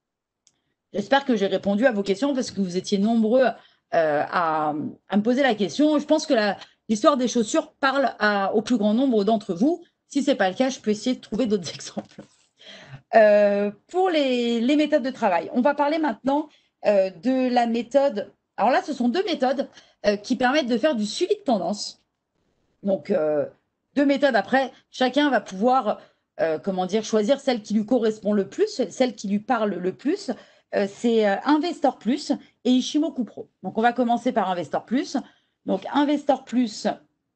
J'espère que j'ai répondu à vos questions parce que vous étiez nombreux euh, à, à me poser la question. Je pense que l'histoire des chaussures parle à, au plus grand nombre d'entre vous. Si ce n'est pas le cas, je peux essayer de trouver d'autres exemples. Euh, pour les, les méthodes de travail, on va parler maintenant euh, de la méthode. Alors là, ce sont deux méthodes euh, qui permettent de faire du suivi de tendance. Donc, euh, deux méthodes. Après, chacun va pouvoir, euh, comment dire, choisir celle qui lui correspond le plus, celle qui lui parle le plus. Euh, c'est euh, Investor Plus et Ishimoku Pro. Donc, on va commencer par Investor Plus. Donc, Investor Plus.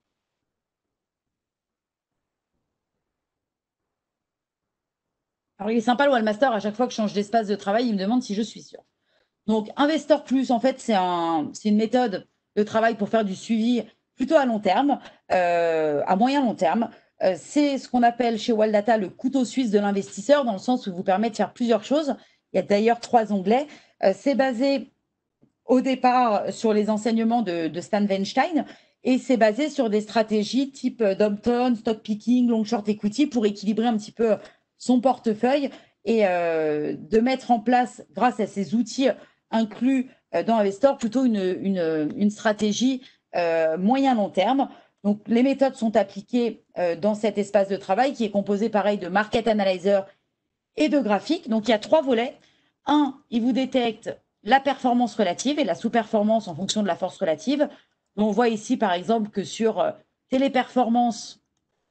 Alors, il est sympa le Wallmaster. À chaque fois que je change d'espace de travail, il me demande si je suis sûre. Donc, Investor Plus, en fait, c'est un, c'est une méthode de travail pour faire du suivi plutôt à long terme, euh, à moyen long terme. Euh, c'est ce qu'on appelle chez Waldata le couteau suisse de l'investisseur, dans le sens où il vous permet de faire plusieurs choses. Il y a d'ailleurs trois onglets. Euh, c'est basé au départ sur les enseignements de, de Stan Weinstein et c'est basé sur des stratégies type Dobton, stock picking, long short equity pour équilibrer un petit peu son portefeuille et euh, de mettre en place, grâce à ces outils inclus dans Investor, plutôt une, une, une stratégie euh, moyen-long terme. Donc, les méthodes sont appliquées euh, dans cet espace de travail qui est composé, pareil, de market analyzer et de graphiques. Donc, il y a trois volets. Un, il vous détecte la performance relative et la sous-performance en fonction de la force relative. Donc, on voit ici, par exemple, que sur euh, téléperformance,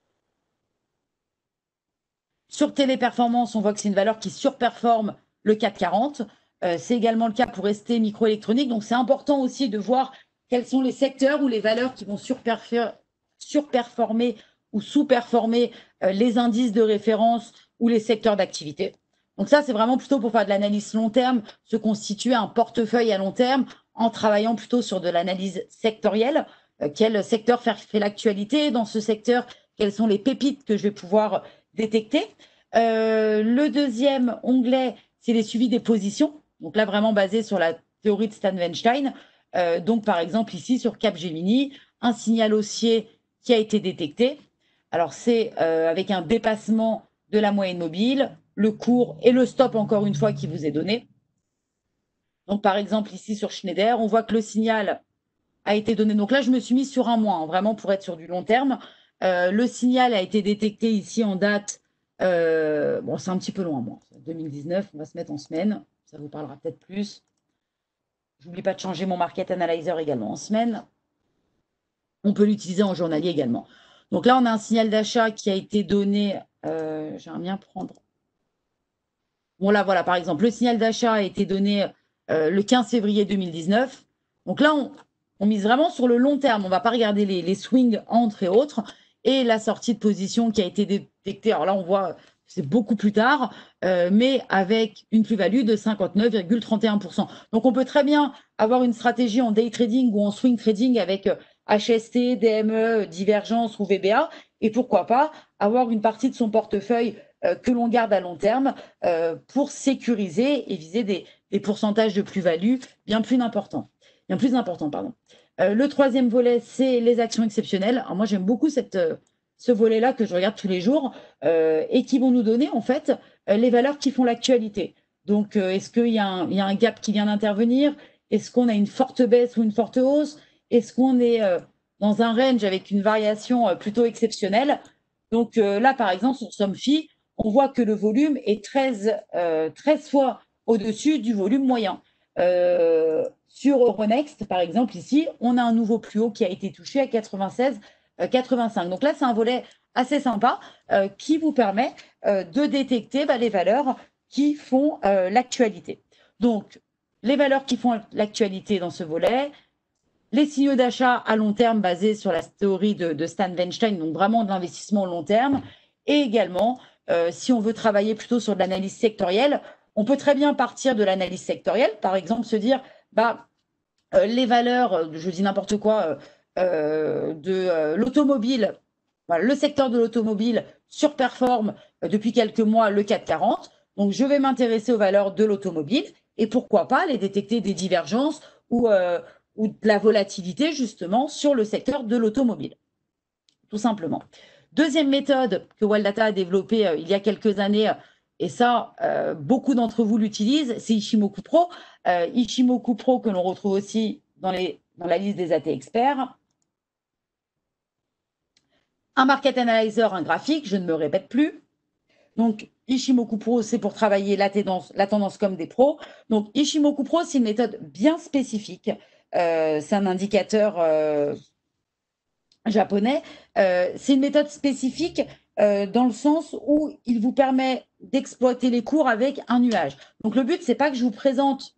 sur téléperformance, on voit que c'est une valeur qui surperforme le C A C quarante. Euh, c'est également le cas pour S T microélectronique. Donc, c'est important aussi de voir quels sont les secteurs ou les valeurs qui vont surperformer ou sous-performer euh, les indices de référence ou les secteurs d'activité. Donc ça, c'est vraiment plutôt pour faire de l'analyse long terme, se constituer un portefeuille à long terme en travaillant plutôt sur de l'analyse sectorielle. Euh, quel secteur fait, fait l'actualité? Dans ce secteur, quelles sont les pépites que je vais pouvoir détecter? euh, Le deuxième onglet, c'est les suivis des positions. Donc là, vraiment basé sur la théorie de Stan Weinstein. Euh, donc, par exemple, ici, sur Capgemini, un signal haussier qui a été détecté. Alors, c'est euh, avec un dépassement de la moyenne mobile, le cours et le stop, encore une fois, qui vous est donné. Donc, par exemple, ici, sur Schneider, on voit que le signal a été donné. Donc là, je me suis mise sur un mois, hein, vraiment pour être sur du long terme. Euh, le signal a été détecté ici en date. Euh, bon, c'est un petit peu loin, moi. deux mille dix-neuf, on va se mettre en semaine. Ça vous parlera peut-être plus. J'oublie pas de changer mon market analyzer également en semaine. On peut l'utiliser en journalier également. Donc là, on a un signal d'achat qui a été donné. Euh, J'aimerais bien prendre. Bon, là, voilà, par exemple, le signal d'achat a été donné euh, le quinze février deux mille dix-neuf. Donc là, on, on mise vraiment sur le long terme. On ne va pas regarder les, les swings entre et autres. Et la sortie de position qui a été détectée. Alors là, on voit, c'est beaucoup plus tard, euh, mais avec une plus-value de cinquante-neuf virgule trente et un pour cent. Donc, on peut très bien avoir une stratégie en day trading ou en swing trading avec H S T, D M E, Divergence ou V B A, et pourquoi pas avoir une partie de son portefeuille euh, que l'on garde à long terme euh, pour sécuriser et viser des, des pourcentages de plus-value bien plus importants. Bien plus importants, pardon. Euh, le troisième volet, c'est les actions exceptionnelles. Alors moi, j'aime beaucoup cette, euh, ce volet-là que je regarde tous les jours euh, et qui vont nous donner en fait euh, les valeurs qui font l'actualité. Donc, euh, est-ce qu'il y, y a un gap qui vient d'intervenir? Est-ce qu'on a une forte baisse ou une forte hausse? Est-ce qu'on est euh, dans un range avec une variation euh, plutôt exceptionnelle? Donc euh, là, par exemple, sur Somfy, on voit que le volume est treize, euh, treize fois au-dessus du volume moyen. Euh, sur Euronext, par exemple, ici, on a un nouveau plus haut qui a été touché à quatre-vingt-seize quatre-vingt-cinq. Donc là, c'est un volet assez sympa euh, qui vous permet euh, de détecter bah, les valeurs qui font euh, l'actualité. Donc, les valeurs qui font l'actualité dans ce volet, les signaux d'achat à long terme basés sur la théorie de, de Stan Weinstein, donc vraiment de l'investissement long terme, et également, euh, si on veut travailler plutôt sur de l'analyse sectorielle, on peut très bien partir de l'analyse sectorielle, par exemple se dire, bah, euh, les valeurs, je dis n'importe quoi, euh, de euh, l'automobile, voilà, le secteur de l'automobile surperforme euh, depuis quelques mois le CAC quarante, donc je vais m'intéresser aux valeurs de l'automobile et pourquoi pas les détecter des divergences ou, euh, ou de la volatilité justement sur le secteur de l'automobile, tout simplement. Deuxième méthode que Waldata a développée euh, il y a quelques années, et ça, euh, beaucoup d'entre vous l'utilisent, c'est Ichimoku Pro. Euh, Ichimoku Pro que l'on retrouve aussi dans, les, dans la liste des A T experts. Un market analyzer, un graphique, je ne me répète plus. Donc, Ichimoku Pro, c'est pour travailler la tendance, la tendance comme des pros. Donc, Ichimoku Pro, c'est une méthode bien spécifique. Euh, c'est un indicateur euh, japonais. Euh, c'est une méthode spécifique euh, dans le sens où il vous permet d'exploiter les cours avec un nuage. Donc, le but, c'est pas que je vous présente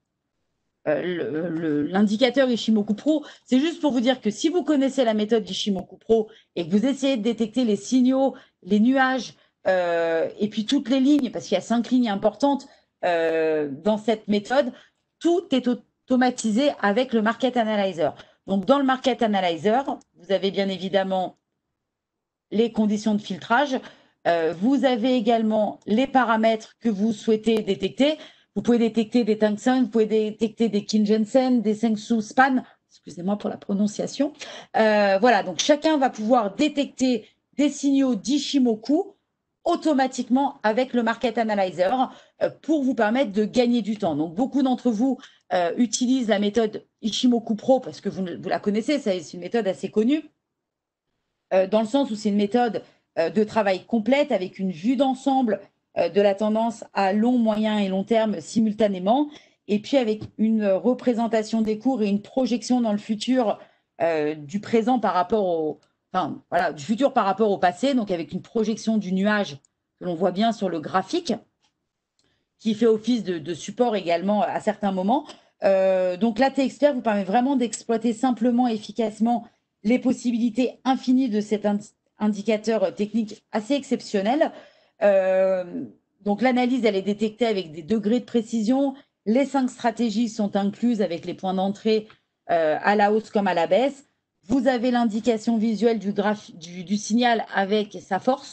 euh, l'indicateur Ichimoku Pro, c'est juste pour vous dire que si vous connaissez la méthode Ichimoku Pro et que vous essayez de détecter les signaux, les nuages, euh, et puis toutes les lignes, parce qu'il y a cinq lignes importantes euh, dans cette méthode, tout est automatisé avec le Market Analyzer. Donc, dans le Market Analyzer, vous avez bien évidemment les conditions de filtrage. Euh, vous avez également les paramètres que vous souhaitez détecter. Vous pouvez détecter des tungsten, vous pouvez détecter des Kinjensen, des Sengsu Span, excusez-moi pour la prononciation. Euh, voilà, donc chacun va pouvoir détecter des signaux d'Ichimoku automatiquement avec le Market Analyzer euh, pour vous permettre de gagner du temps. Donc, beaucoup d'entre vous euh, utilisent la méthode Ichimoku Pro parce que vous, vous la connaissez, c'est une méthode assez connue, euh, dans le sens où c'est une méthode euh, de travail complète avec une vue d'ensemble euh, de la tendance à long, moyen et long terme simultanément, et puis avec une représentation des cours et une projection dans le futur euh, du présent par rapport au, enfin, voilà, du futur par rapport au passé, donc avec une projection du nuage que l'on voit bien sur le graphique, qui fait office de, de support également à certains moments. Euh, donc l'A T Expert vous permet vraiment d'exploiter simplement et efficacement les possibilités infinies de cet ind indicateur technique assez exceptionnel. Euh, donc l'analyse, elle est détectée avec des degrés de précision. Les cinq stratégies sont incluses avec les points d'entrée euh, à la hausse comme à la baisse. Vous avez l'indication visuelle du, du, du signal avec sa force.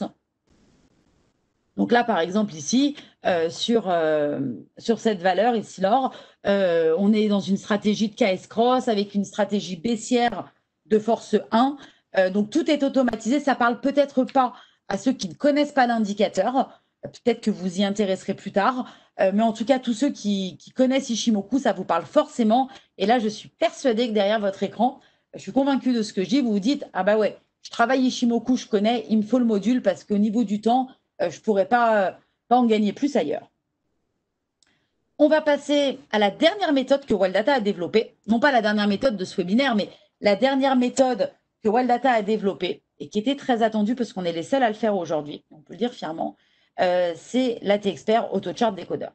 Donc là, par exemple, ici, euh, sur, euh, sur cette valeur, ici, l'or, euh, on est dans une stratégie de K S Cross avec une stratégie baissière de force un. Euh, donc, tout est automatisé. Ça parle peut-être pas à ceux qui ne connaissent pas l'indicateur. Peut-être que vous y intéresserez plus tard. Euh, mais en tout cas, tous ceux qui, qui connaissent Ichimoku, ça vous parle forcément. Et là, je suis persuadée que derrière votre écran, je suis convaincue de ce que je dis. Vous vous dites, ah bah ouais, je travaille Ichimoku, je connais, il me faut le module parce qu'au niveau du temps, euh, je ne pourrais pas, euh, pas en gagner plus ailleurs. On va passer à la dernière méthode que Waldata a développée. Non pas la dernière méthode de ce webinaire, mais la dernière méthode que Waldata a développée et qui était très attendue parce qu'on est les seuls à le faire aujourd'hui, on peut le dire fièrement, euh, c'est l'A T Expert AutoChart Decoder.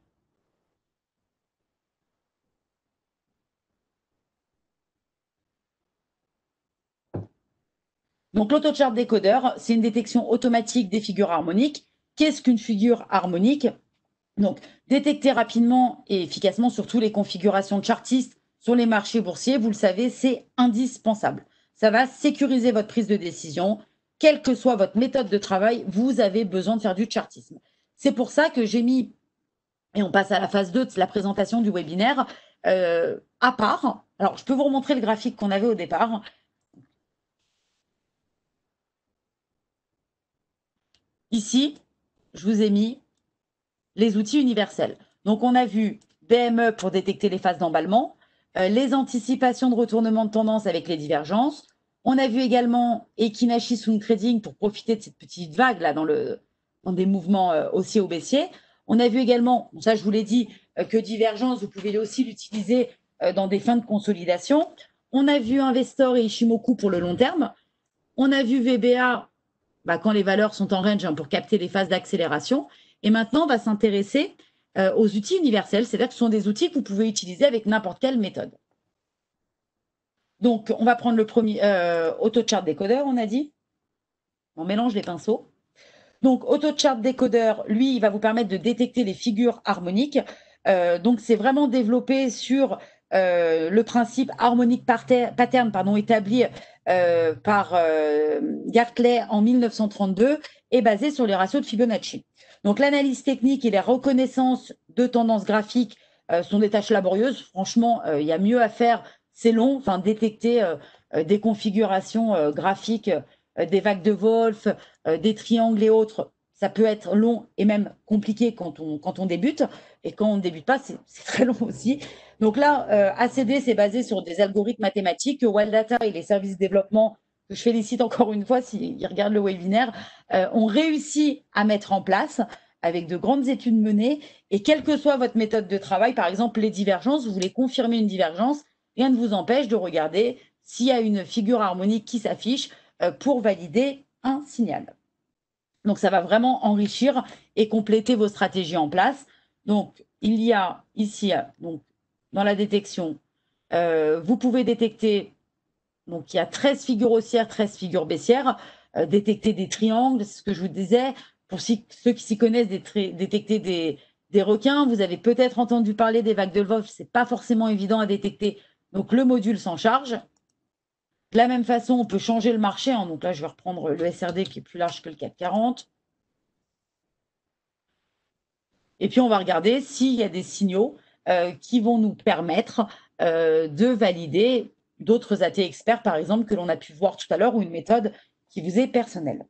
Donc l'AutoChart Decoder, c'est une détection automatique des figures harmoniques. Qu'est-ce qu'une figure harmonique? Donc, détecter rapidement et efficacement surtout les configurations chartistes sur les marchés boursiers, vous le savez, c'est indispensable. ça va sécuriser votre prise de décision. Quelle que soit votre méthode de travail, vous avez besoin de faire du chartisme. C'est pour ça que j'ai mis, et on passe à la phase deux de la présentation du webinaire, euh, à part. Alors, je peux vous remontrer le graphique qu'on avait au départ. Ici, je vous ai mis les outils universels. Donc, on a vu B M E pour détecter les phases d'emballement, euh, les anticipations de retournement de tendance avec les divergences. On a vu également Ekinashi Swing Trading pour profiter de cette petite vague là dans, le, dans des mouvements euh, haussiers ou baissiers. On a vu également, bon, ça je vous l'ai dit, euh, que divergence, vous pouvez aussi l'utiliser euh, dans des fins de consolidation. On a vu Investor et Ishimoku pour le long terme. On a vu V B A bah, quand les valeurs sont en range hein, pour capter les phases d'accélération. Et maintenant, on va s'intéresser euh, aux outils universels, c'est-à-dire que ce sont des outils que vous pouvez utiliser avec n'importe quelle méthode. Donc, on va prendre le premier euh, AutoChart Decoder, on a dit. On mélange les pinceaux. Donc, AutoChart Decoder, lui, il va vous permettre de détecter les figures harmoniques. Euh, donc, c'est vraiment développé sur euh, le principe harmonique pattern pardon, établi euh, par euh, Gartley en mille neuf cent trente-deux et basé sur les ratios de Fibonacci. Donc, l'analyse technique et les reconnaissances de tendances graphiques euh, sont des tâches laborieuses. Franchement, euh, il y a mieux à faire. C'est long, enfin, détecter euh, euh, des configurations euh, graphiques, euh, des vagues de Wolf, euh, des triangles et autres, ça peut être long et même compliqué quand on, quand on débute. Et quand on ne débute pas, c'est très long aussi. Donc là, euh, A C D, c'est basé sur des algorithmes mathématiques que Wildata et les services de développement, que je félicite encore une fois s'ils regardent le webinaire, euh, ont réussi à mettre en place avec de grandes études menées. Et quelle que soit votre méthode de travail, par exemple les divergences, vous voulez confirmer une divergence, rien ne vous empêche de regarder s'il y a une figure harmonique qui s'affiche euh, pour valider un signal. Donc, ça va vraiment enrichir et compléter vos stratégies en place. Donc, il y a ici, donc, dans la détection, euh, vous pouvez détecter, donc il y a treize figures haussières, treize figures baissières, euh, détecter des triangles, c'est ce que je vous disais. Pour si, ceux qui s'y connaissent, des détecter des, des requins, vous avez peut-être entendu parler des vagues de Wolf, ce n'est pas forcément évident à détecter. Donc, le module s'en charge. De la même façon, on peut changer le marché. Hein. Donc là, je vais reprendre le S R D qui est plus large que le CAC quarante. Et puis, on va regarder s'il y a des signaux euh, qui vont nous permettre euh, de valider d'autres A T experts, par exemple, que l'on a pu voir tout à l'heure, ou une méthode qui vous est personnelle.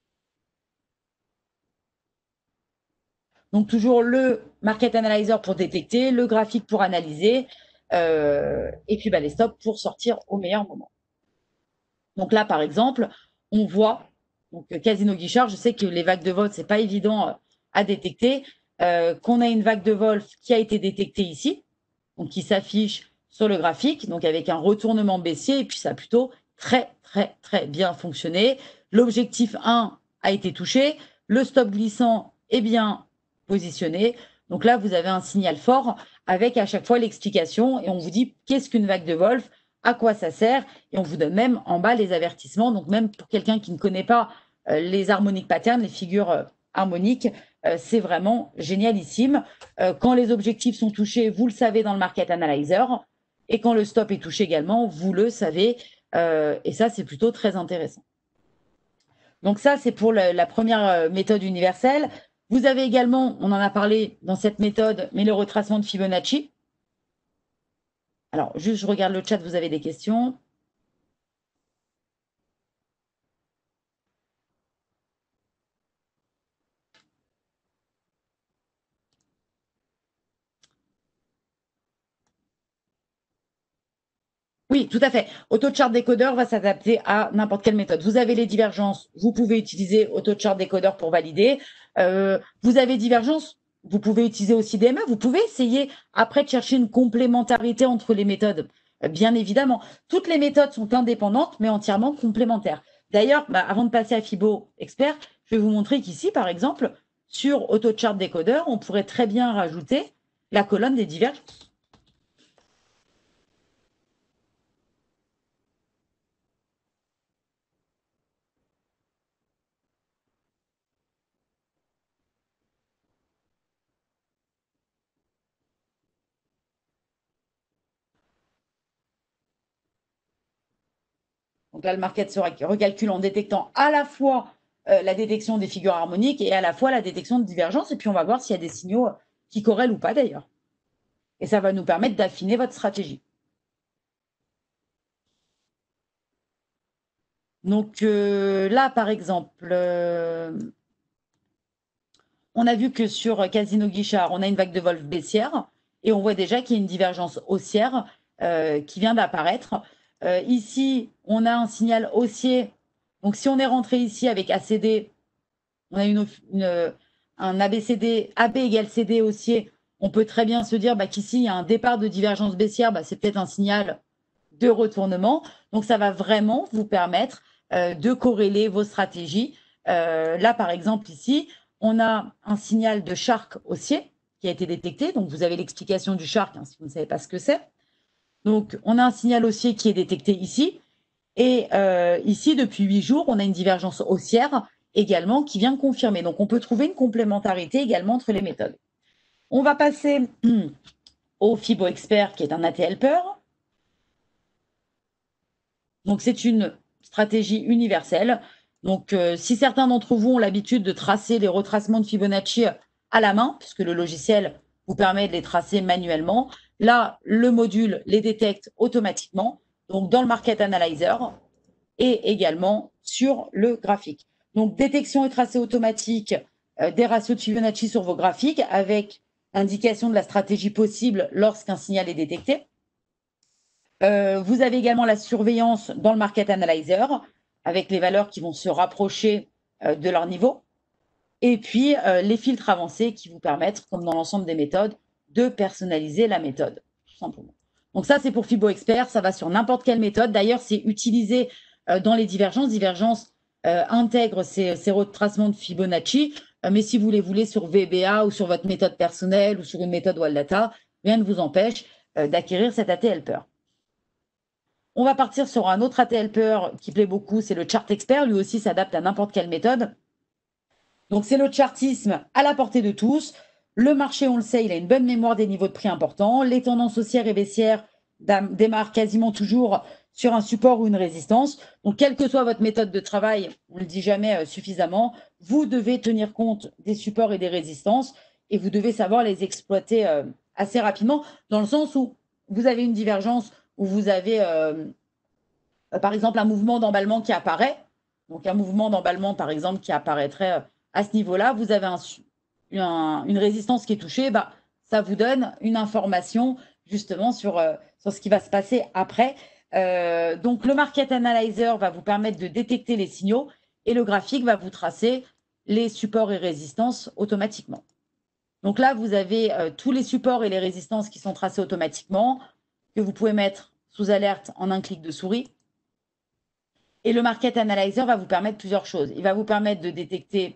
Donc, toujours le Market Analyzer pour détecter, le graphique pour analyser, euh, et puis bah, les stops pour sortir au meilleur moment. Donc là, par exemple, on voit, donc Casino Guichard, je sais que les vagues de vol, ce n'est pas évident à détecter, euh, qu'on a une vague de vol qui a été détectée ici, donc qui s'affiche sur le graphique, donc avec un retournement baissier, et puis ça a plutôt très, très, très bien fonctionné. L'objectif un a été touché, le stop glissant est bien positionné. Donc là, vous avez un signal fort avec à chaque fois l'explication et on vous dit qu'est-ce qu'une vague de Wolf, à quoi ça sert, et on vous donne même en bas les avertissements. Donc même pour quelqu'un qui ne connaît pas euh, les harmoniques patterns, les figures euh, harmoniques, euh, c'est vraiment génialissime. Euh, quand les objectifs sont touchés, vous le savez dans le Market Analyzer, et quand le stop est touché également, vous le savez, euh, et ça, c'est plutôt très intéressant. Donc ça, c'est pour le, la première euh, méthode universelle. Vous avez également, on en a parlé dans cette méthode, mais le retracement de Fibonacci. Alors, juste, je regarde le chat, vous avez des questions. Oui, tout à fait. AutoChart Decoder va s'adapter à n'importe quelle méthode. Vous avez les divergences, vous pouvez utiliser AutoChart Decoder pour valider. Euh, vous avez divergence, vous pouvez utiliser aussi D M E. Vous pouvez essayer après de chercher une complémentarité entre les méthodes. Euh, bien évidemment, toutes les méthodes sont indépendantes, mais entièrement complémentaires. D'ailleurs, bah, avant de passer à Fibo Expert, je vais vous montrer qu'ici, par exemple, sur AutoChart Decoder, on pourrait très bien rajouter la colonne des divergences. Donc là, le market se recalcule en détectant à la fois euh, la détection des figures harmoniques et à la fois la détection de divergence. Et puis, on va voir s'il y a des signaux qui corrèlent ou pas d'ailleurs. Et ça va nous permettre d'affiner votre stratégie. Donc euh, là, par exemple, euh, on a vu que sur Casino Guichard, on a une vague de vol baissière et on voit déjà qu'il y a une divergence haussière euh, qui vient d'apparaître. Euh, ici, on a un signal haussier. Donc, si on est rentré ici avec A C D, on a une, une, un A B C D, A B égale C D haussier, on peut très bien se dire bah, qu'ici, il y a un départ de divergence baissière, bah, c'est peut-être un signal de retournement. Donc, ça va vraiment vous permettre euh, de corréler vos stratégies. Euh, là, par exemple, ici, on a un signal de shark haussier qui a été détecté. Donc, vous avez l'explication du shark hein, si vous ne savez pas ce que c'est. Donc, on a un signal haussier qui est détecté ici. Et euh, ici, depuis huit jours, on a une divergence haussière également qui vient confirmer. Donc, on peut trouver une complémentarité également entre les méthodes. On va passer au Fibo Expert qui est un A T Helper. Donc, c'est une stratégie universelle. Donc, euh, si certains d'entre vous ont l'habitude de tracer les retracements de Fibonacci à la main, puisque le logiciel vous permet de les tracer manuellement, là, le module les détecte automatiquement, donc dans le Market Analyzer et également sur le graphique. Donc, détection et tracé automatique euh, des ratios de Fibonacci sur vos graphiques avec indication de la stratégie possible lorsqu'un signal est détecté. Euh, vous avez également la surveillance dans le Market Analyzer avec les valeurs qui vont se rapprocher euh, de leur niveau. Et puis, euh, les filtres avancés qui vous permettent, comme dans l'ensemble des méthodes, de personnaliser la méthode, tout simplement. Donc ça, c'est pour Fibo Expert. Ça va sur n'importe quelle méthode. D'ailleurs, c'est utilisé euh, dans les divergences. Divergence euh, intègre ces, ces retracements de Fibonacci. Euh, mais si vous les voulez sur V B A ou sur votre méthode personnelle ou sur une méthode Waldata, rien ne vous empêche euh, d'acquérir cet A T Helper. On va partir sur un autre A T Helper qui plaît beaucoup, c'est le Chart Expert. Lui aussi s'adapte à n'importe quelle méthode. Donc, c'est le chartisme à la portée de tous. Le marché, on le sait, il a une bonne mémoire des niveaux de prix importants. Les tendances haussières et baissières démarrent quasiment toujours sur un support ou une résistance. Donc, quelle que soit votre méthode de travail, on ne le dit jamais suffisamment, vous devez tenir compte des supports et des résistances et vous devez savoir les exploiter assez rapidement dans le sens où vous avez une divergence, où vous avez, euh, par exemple, un mouvement d'emballement qui apparaît. Donc, un mouvement d'emballement, par exemple, qui apparaîtrait à ce niveau-là, vous avez un, un, une résistance qui est touchée, bah, ça vous donne une information justement sur, euh, sur ce qui va se passer après. Euh, donc, le Market Analyzer va vous permettre de détecter les signaux et le graphique va vous tracer les supports et résistances automatiquement. Donc là, vous avez euh, tous les supports et les résistances qui sont tracés automatiquement, que vous pouvez mettre sous alerte en un clic de souris. Et le Market Analyzer va vous permettre plusieurs choses. Il va vous permettre de détecter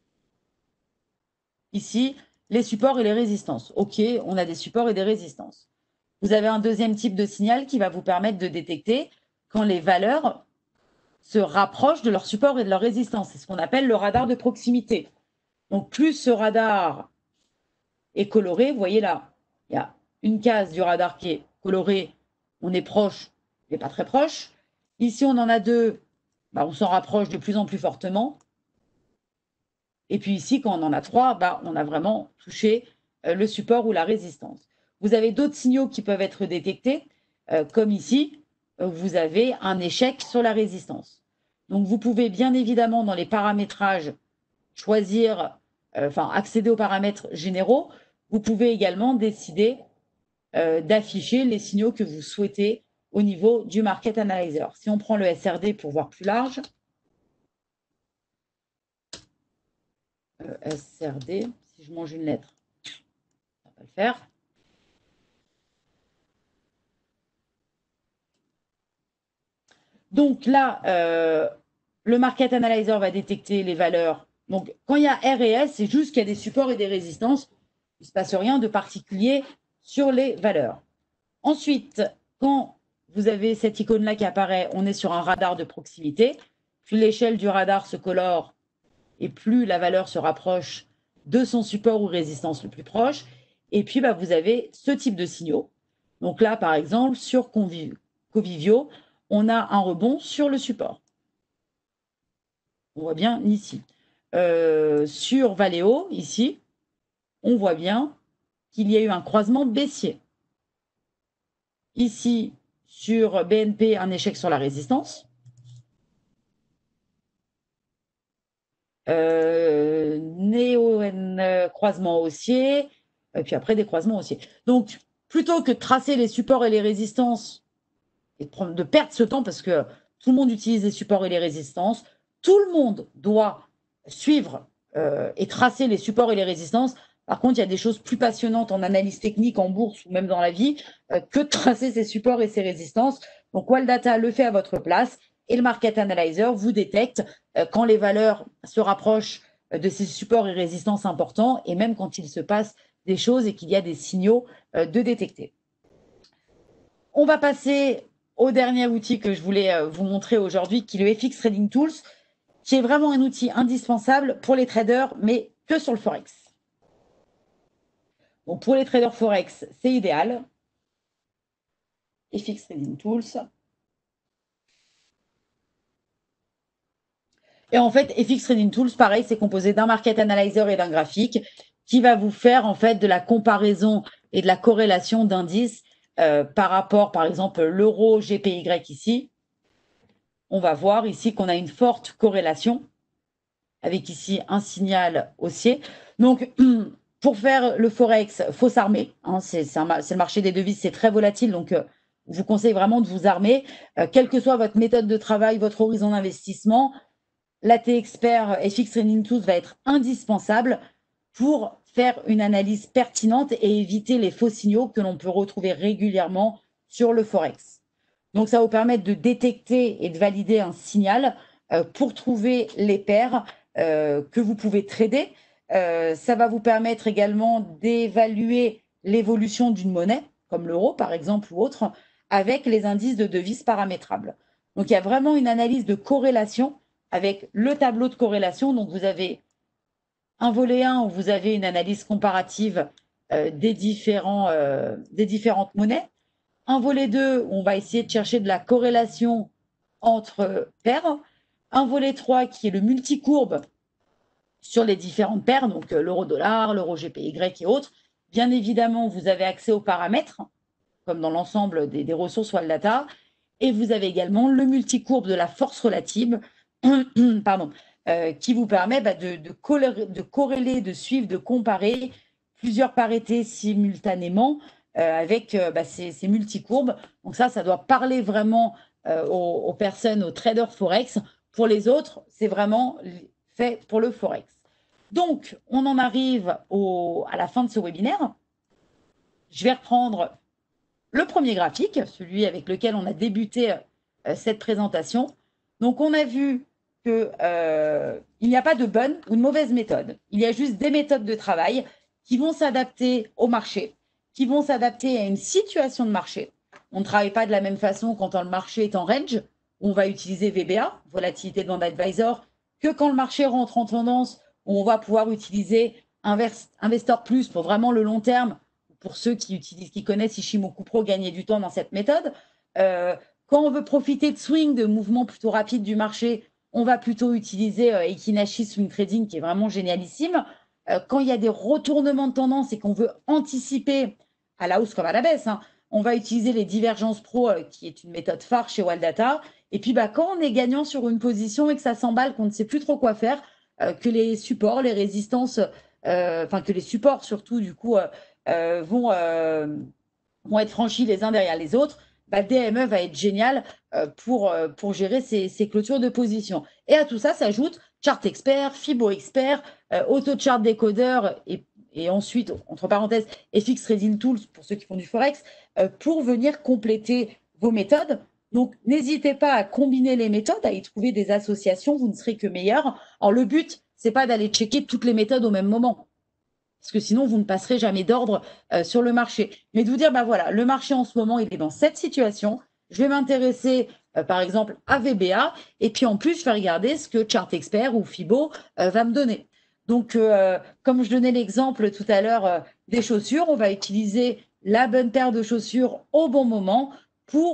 ici les supports et les résistances. OK, on a des supports et des résistances. Vous avez un deuxième type de signal qui va vous permettre de détecter quand les valeurs se rapprochent de leur support et de leur résistance. C'est ce qu'on appelle le radar de proximité. Donc, plus ce radar est coloré, vous voyez là, il y a une case du radar qui est colorée, on est proche, mais pas très proche. Ici, on en a deux, bah, on s'en rapproche de plus en plus fortement. Et puis ici, quand on en a trois, bah, on a vraiment touché euh, le support ou la résistance. Vous avez d'autres signaux qui peuvent être détectés, euh, comme ici, euh, vous avez un échec sur la résistance. Donc, vous pouvez bien évidemment, dans les paramétrages, choisir, euh, enfin, accéder aux paramètres généraux. Vous pouvez également décider euh, d'afficher les signaux que vous souhaitez au niveau du Market Analyzer. Si on prend le S R D pour voir plus large, euh, S R D, si je mange une lettre, ça va le faire. Donc là, euh, le Market Analyzer va détecter les valeurs. Donc, quand il y a R et S, c'est juste qu'il y a des supports et des résistances. Il ne se passe rien de particulier sur les valeurs. Ensuite, quand vous avez cette icône-là qui apparaît, on est sur un radar de proximité. Plus l'échelle du radar se colore et plus la valeur se rapproche de son support ou résistance le plus proche. Et puis, bah, vous avez ce type de signaux. Donc là, par exemple, sur Covivio, on a un rebond sur le support. On voit bien ici. Euh, sur Valeo, ici, on voit bien qu'il y a eu un croisement baissier. Ici, sur B N P, un échec sur la résistance. Euh, Néo-N, euh, croisement haussier, et puis après des croisements haussiers. Donc, plutôt que de tracer les supports et les résistances, et de, prendre, de perdre ce temps, parce que tout le monde utilise les supports et les résistances, tout le monde doit suivre euh, et tracer les supports et les résistances. Par contre, il y a des choses plus passionnantes en analyse technique, en bourse ou même dans la vie, euh, que de tracer ces supports et ces résistances. Donc, Waldata le fait à votre place et le Market Analyzer vous détecte euh, quand les valeurs se rapprochent euh, de ces supports et résistances importants et même quand il se passe des choses et qu'il y a des signaux euh, de détecter. On va passer au dernier outil que je voulais euh, vous montrer aujourd'hui, qui est le F X Trading Tools, qui est vraiment un outil indispensable pour les traders, mais que sur le Forex. Donc pour les traders Forex, c'est idéal. F X Trading Tools. Et en fait, F X Trading Tools, pareil, c'est composé d'un market analyzer et d'un graphique qui va vous faire en fait de la comparaison et de la corrélation d'indices euh, par rapport, par exemple, l'euro G P Y ici. On va voir ici qu'on a une forte corrélation avec ici un signal haussier. Donc, pour faire le Forex, il faut s'armer. Hein, c'est le marché des devises, c'est très volatile, donc euh, je vous conseille vraiment de vous armer. Euh, quelle que soit votre méthode de travail, votre horizon d'investissement, l'A T Expert F X Trading Tools va être indispensable pour faire une analyse pertinente et éviter les faux signaux que l'on peut retrouver régulièrement sur le Forex. Donc, ça va vous permettre de détecter et de valider un signal euh, pour trouver les paires euh, que vous pouvez trader. Euh, ça va vous permettre également d'évaluer l'évolution d'une monnaie, comme l'euro par exemple ou autre, avec les indices de devises paramétrables. Donc, il y a vraiment une analyse de corrélation avec le tableau de corrélation. Donc, vous avez un volet un où vous avez une analyse comparative euh, des, différents, euh, des différentes monnaies. Un volet deux, où on va essayer de chercher de la corrélation entre paires. Un volet trois qui est le multicourbe sur les différentes paires, donc l'euro-dollar, l'euro-G P Y et autres. Bien évidemment, vous avez accès aux paramètres, comme dans l'ensemble des, des ressources Waldata. Et vous avez également le multicourbe de la force relative, pardon, euh, qui vous permet bah, de, de, corréler, de corréler, de suivre, de comparer plusieurs parités simultanément euh, avec euh, bah, ces, ces multicourbes. Donc ça, ça doit parler vraiment euh, aux, aux personnes, aux traders Forex. Pour les autres, c'est vraiment fait pour le Forex. Donc, on en arrive au, à la fin de ce webinaire. Je vais reprendre le premier graphique, celui avec lequel on a débuté euh, cette présentation. Donc, on a vu qu'il euh, n'y a pas de bonne ou de mauvaise méthode. Il y a juste des méthodes de travail qui vont s'adapter au marché, qui vont s'adapter à une situation de marché. On ne travaille pas de la même façon quand le marché est en range, où on va utiliser V B A, volatilité de bande advisor, que quand le marché rentre en tendance, où on va pouvoir utiliser Investor Plus pour vraiment le long terme, pour ceux qui, utilisent, qui connaissent Ishimoku Pro, gagner du temps dans cette méthode. Euh, quand on veut profiter de swing, de mouvements plutôt rapides du marché, on va plutôt utiliser euh, Ekinashi Swing Trading, qui est vraiment génialissime. Euh, quand il y a des retournements de tendance et qu'on veut anticiper à la hausse comme à la baisse, hein, on va utiliser les divergences pro, euh, qui est une méthode phare chez Waldata. Et puis, bah, quand on est gagnant sur une position et que ça s'emballe, qu'on ne sait plus trop quoi faire, euh, que les supports, les résistances, euh, enfin que les supports surtout, du coup, euh, euh, vont, euh, vont être franchis les uns derrière les autres, bah, D M E va être génial euh, pour, euh, pour gérer ces, ces clôtures de position. Et à tout ça s'ajoute Chart Expert, Fibo Expert, euh, Auto Chart Decoder et, et ensuite, entre parenthèses, F X Trading Tools pour ceux qui font du Forex, euh, pour venir compléter vos méthodes. Donc, n'hésitez pas à combiner les méthodes, à y trouver des associations, vous ne serez que meilleur. Alors, le but, c'est pas d'aller checker toutes les méthodes au même moment, parce que sinon, vous ne passerez jamais d'ordre euh, sur le marché. Mais de vous dire, bah voilà, le marché en ce moment, il est dans cette situation. Je vais m'intéresser, euh, par exemple, à V B A. Et puis, en plus, je vais regarder ce que Chart Expert ou Fibo euh, va me donner. Donc, euh, comme je donnais l'exemple tout à l'heure euh, des chaussures, on va utiliser la bonne paire de chaussures au bon moment pour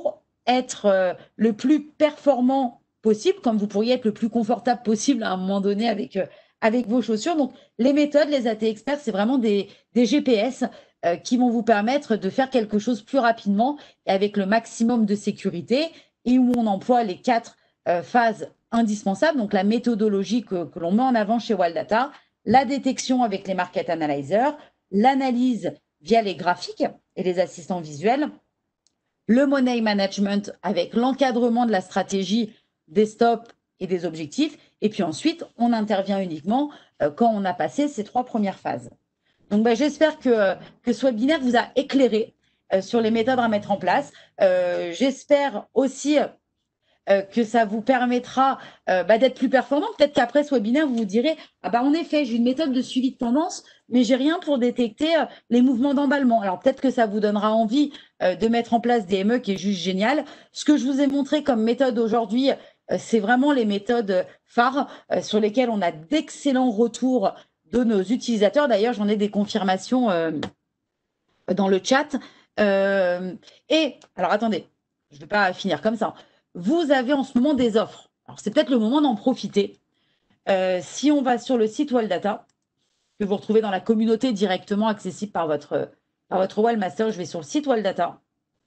être euh, le plus performant possible, comme vous pourriez être le plus confortable possible à un moment donné avec, euh, avec vos chaussures. Donc, les méthodes, les A T Experts, c'est vraiment des, des G P S euh, qui vont vous permettre de faire quelque chose plus rapidement et avec le maximum de sécurité et où on emploie les quatre euh, phases indispensables. Donc, la méthodologie que, que l'on met en avant chez Wildata, la détection avec les market analyzers, l'analyse via les graphiques et les assistants visuels, le money management avec l'encadrement de la stratégie des stops et des objectifs. Et puis ensuite, on intervient uniquement euh, quand on a passé ces trois premières phases. Donc, ben, j'espère que, que ce webinaire vous a éclairé euh, sur les méthodes à mettre en place. Euh, j'espère aussi euh, que ça vous permettra euh, bah, d'être plus performant. Peut-être qu'après ce webinaire, vous vous direz « Ah bah en effet, j'ai une méthode de suivi de tendance, mais j'ai rien pour détecter euh, les mouvements d'emballement. » Alors peut-être que ça vous donnera envie euh, de mettre en place des M E qui est juste génial. Ce que je vous ai montré comme méthode aujourd'hui, euh, c'est vraiment les méthodes phares euh, sur lesquelles on a d'excellents retours de nos utilisateurs. D'ailleurs, j'en ai des confirmations euh, dans le chat. Euh, et, alors attendez, je ne vais pas finir comme ça. Vous avez en ce moment des offres. Alors, c'est peut-être le moment d'en profiter. Euh, si on va sur le site Wildata, que vous retrouvez dans la communauté directement accessible par votre, par votre Wildmaster, je vais sur le site Wildata,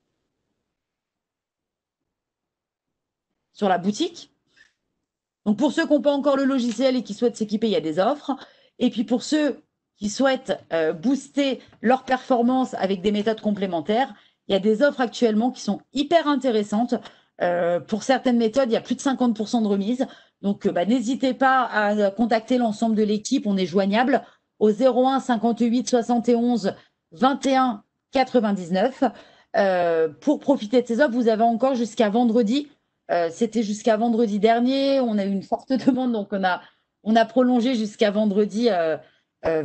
sur la boutique. Donc, pour ceux qui n'ont pas encore le logiciel et qui souhaitent s'équiper, il y a des offres. Et puis, pour ceux qui souhaitent euh, booster leur performance avec des méthodes complémentaires, il y a des offres actuellement qui sont hyper intéressantes. Euh, pour certaines méthodes, il y a plus de cinquante pour cent de remise. Donc, euh, bah, n'hésitez pas à contacter l'ensemble de l'équipe. On est joignable au zéro un cinquante-huit soixante et onze vingt et un quatre-vingt-dix-neuf. Euh, pour profiter de ces offres, vous avez encore jusqu'à vendredi. Euh, C'était jusqu'à vendredi dernier. On a eu une forte demande, donc on a, on a prolongé jusqu'à vendredi euh, euh,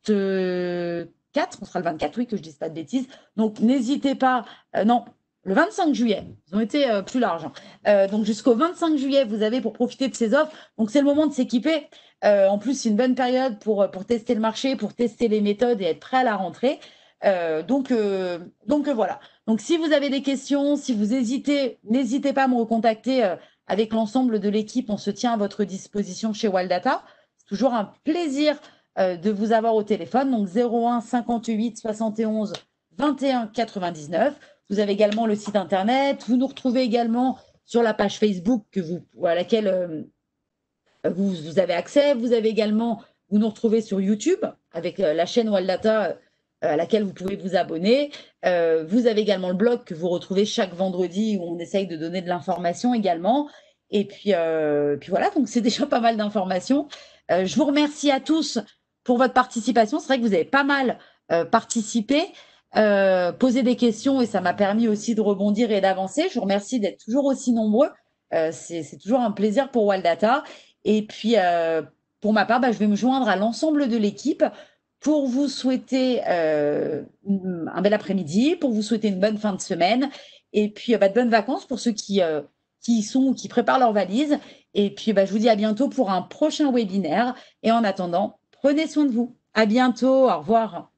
vingt-quatre. On sera le vingt-quatre, oui, que je ne dise pas de bêtises. Donc, n'hésitez pas. Euh, non, le vingt-cinq juillet. Ils ont été euh, plus larges. Euh, donc, jusqu'au vingt-cinq juillet, vous avez pour profiter de ces offres. Donc, c'est le moment de s'équiper. Euh, en plus, c'est une bonne période pour, pour tester le marché, pour tester les méthodes et être prêt à la rentrée. Euh, donc, euh, donc euh, voilà. Donc, si vous avez des questions, si vous hésitez, n'hésitez pas à me recontacter euh, avec l'ensemble de l'équipe. On se tient à votre disposition chez Wildata. C'est toujours un plaisir euh, de vous avoir au téléphone. Donc, zéro un cinquante-huit soixante et onze vingt et un quatre-vingt-dix-neuf. Vous avez également le site internet. Vous nous retrouvez également sur la page Facebook que vous, à laquelle euh, vous, vous avez accès. Vous avez également, vous nous retrouvez sur YouTube avec euh, la chaîne Wildata euh, à laquelle vous pouvez vous abonner. Euh, vous avez également le blog que vous retrouvez chaque vendredi où on essaye de donner de l'information également. Et puis, euh, puis voilà, donc c'est déjà pas mal d'informations. Euh, je vous remercie à tous pour votre participation. C'est vrai que vous avez pas mal euh, participé, euh, posé des questions et ça m'a permis aussi de rebondir et d'avancer. Je vous remercie d'être toujours aussi nombreux. Euh, c'est toujours un plaisir pour Wildata. Et puis, euh, pour ma part, bah, je vais me joindre à l'ensemble de l'équipe pour vous souhaiter euh, un bel après-midi, pour vous souhaiter une bonne fin de semaine et puis bah, de bonnes vacances pour ceux qui, euh, qui y sont ou qui préparent leurs valises. Et puis, bah, je vous dis à bientôt pour un prochain webinaire. Et en attendant, prenez soin de vous. À bientôt. Au revoir.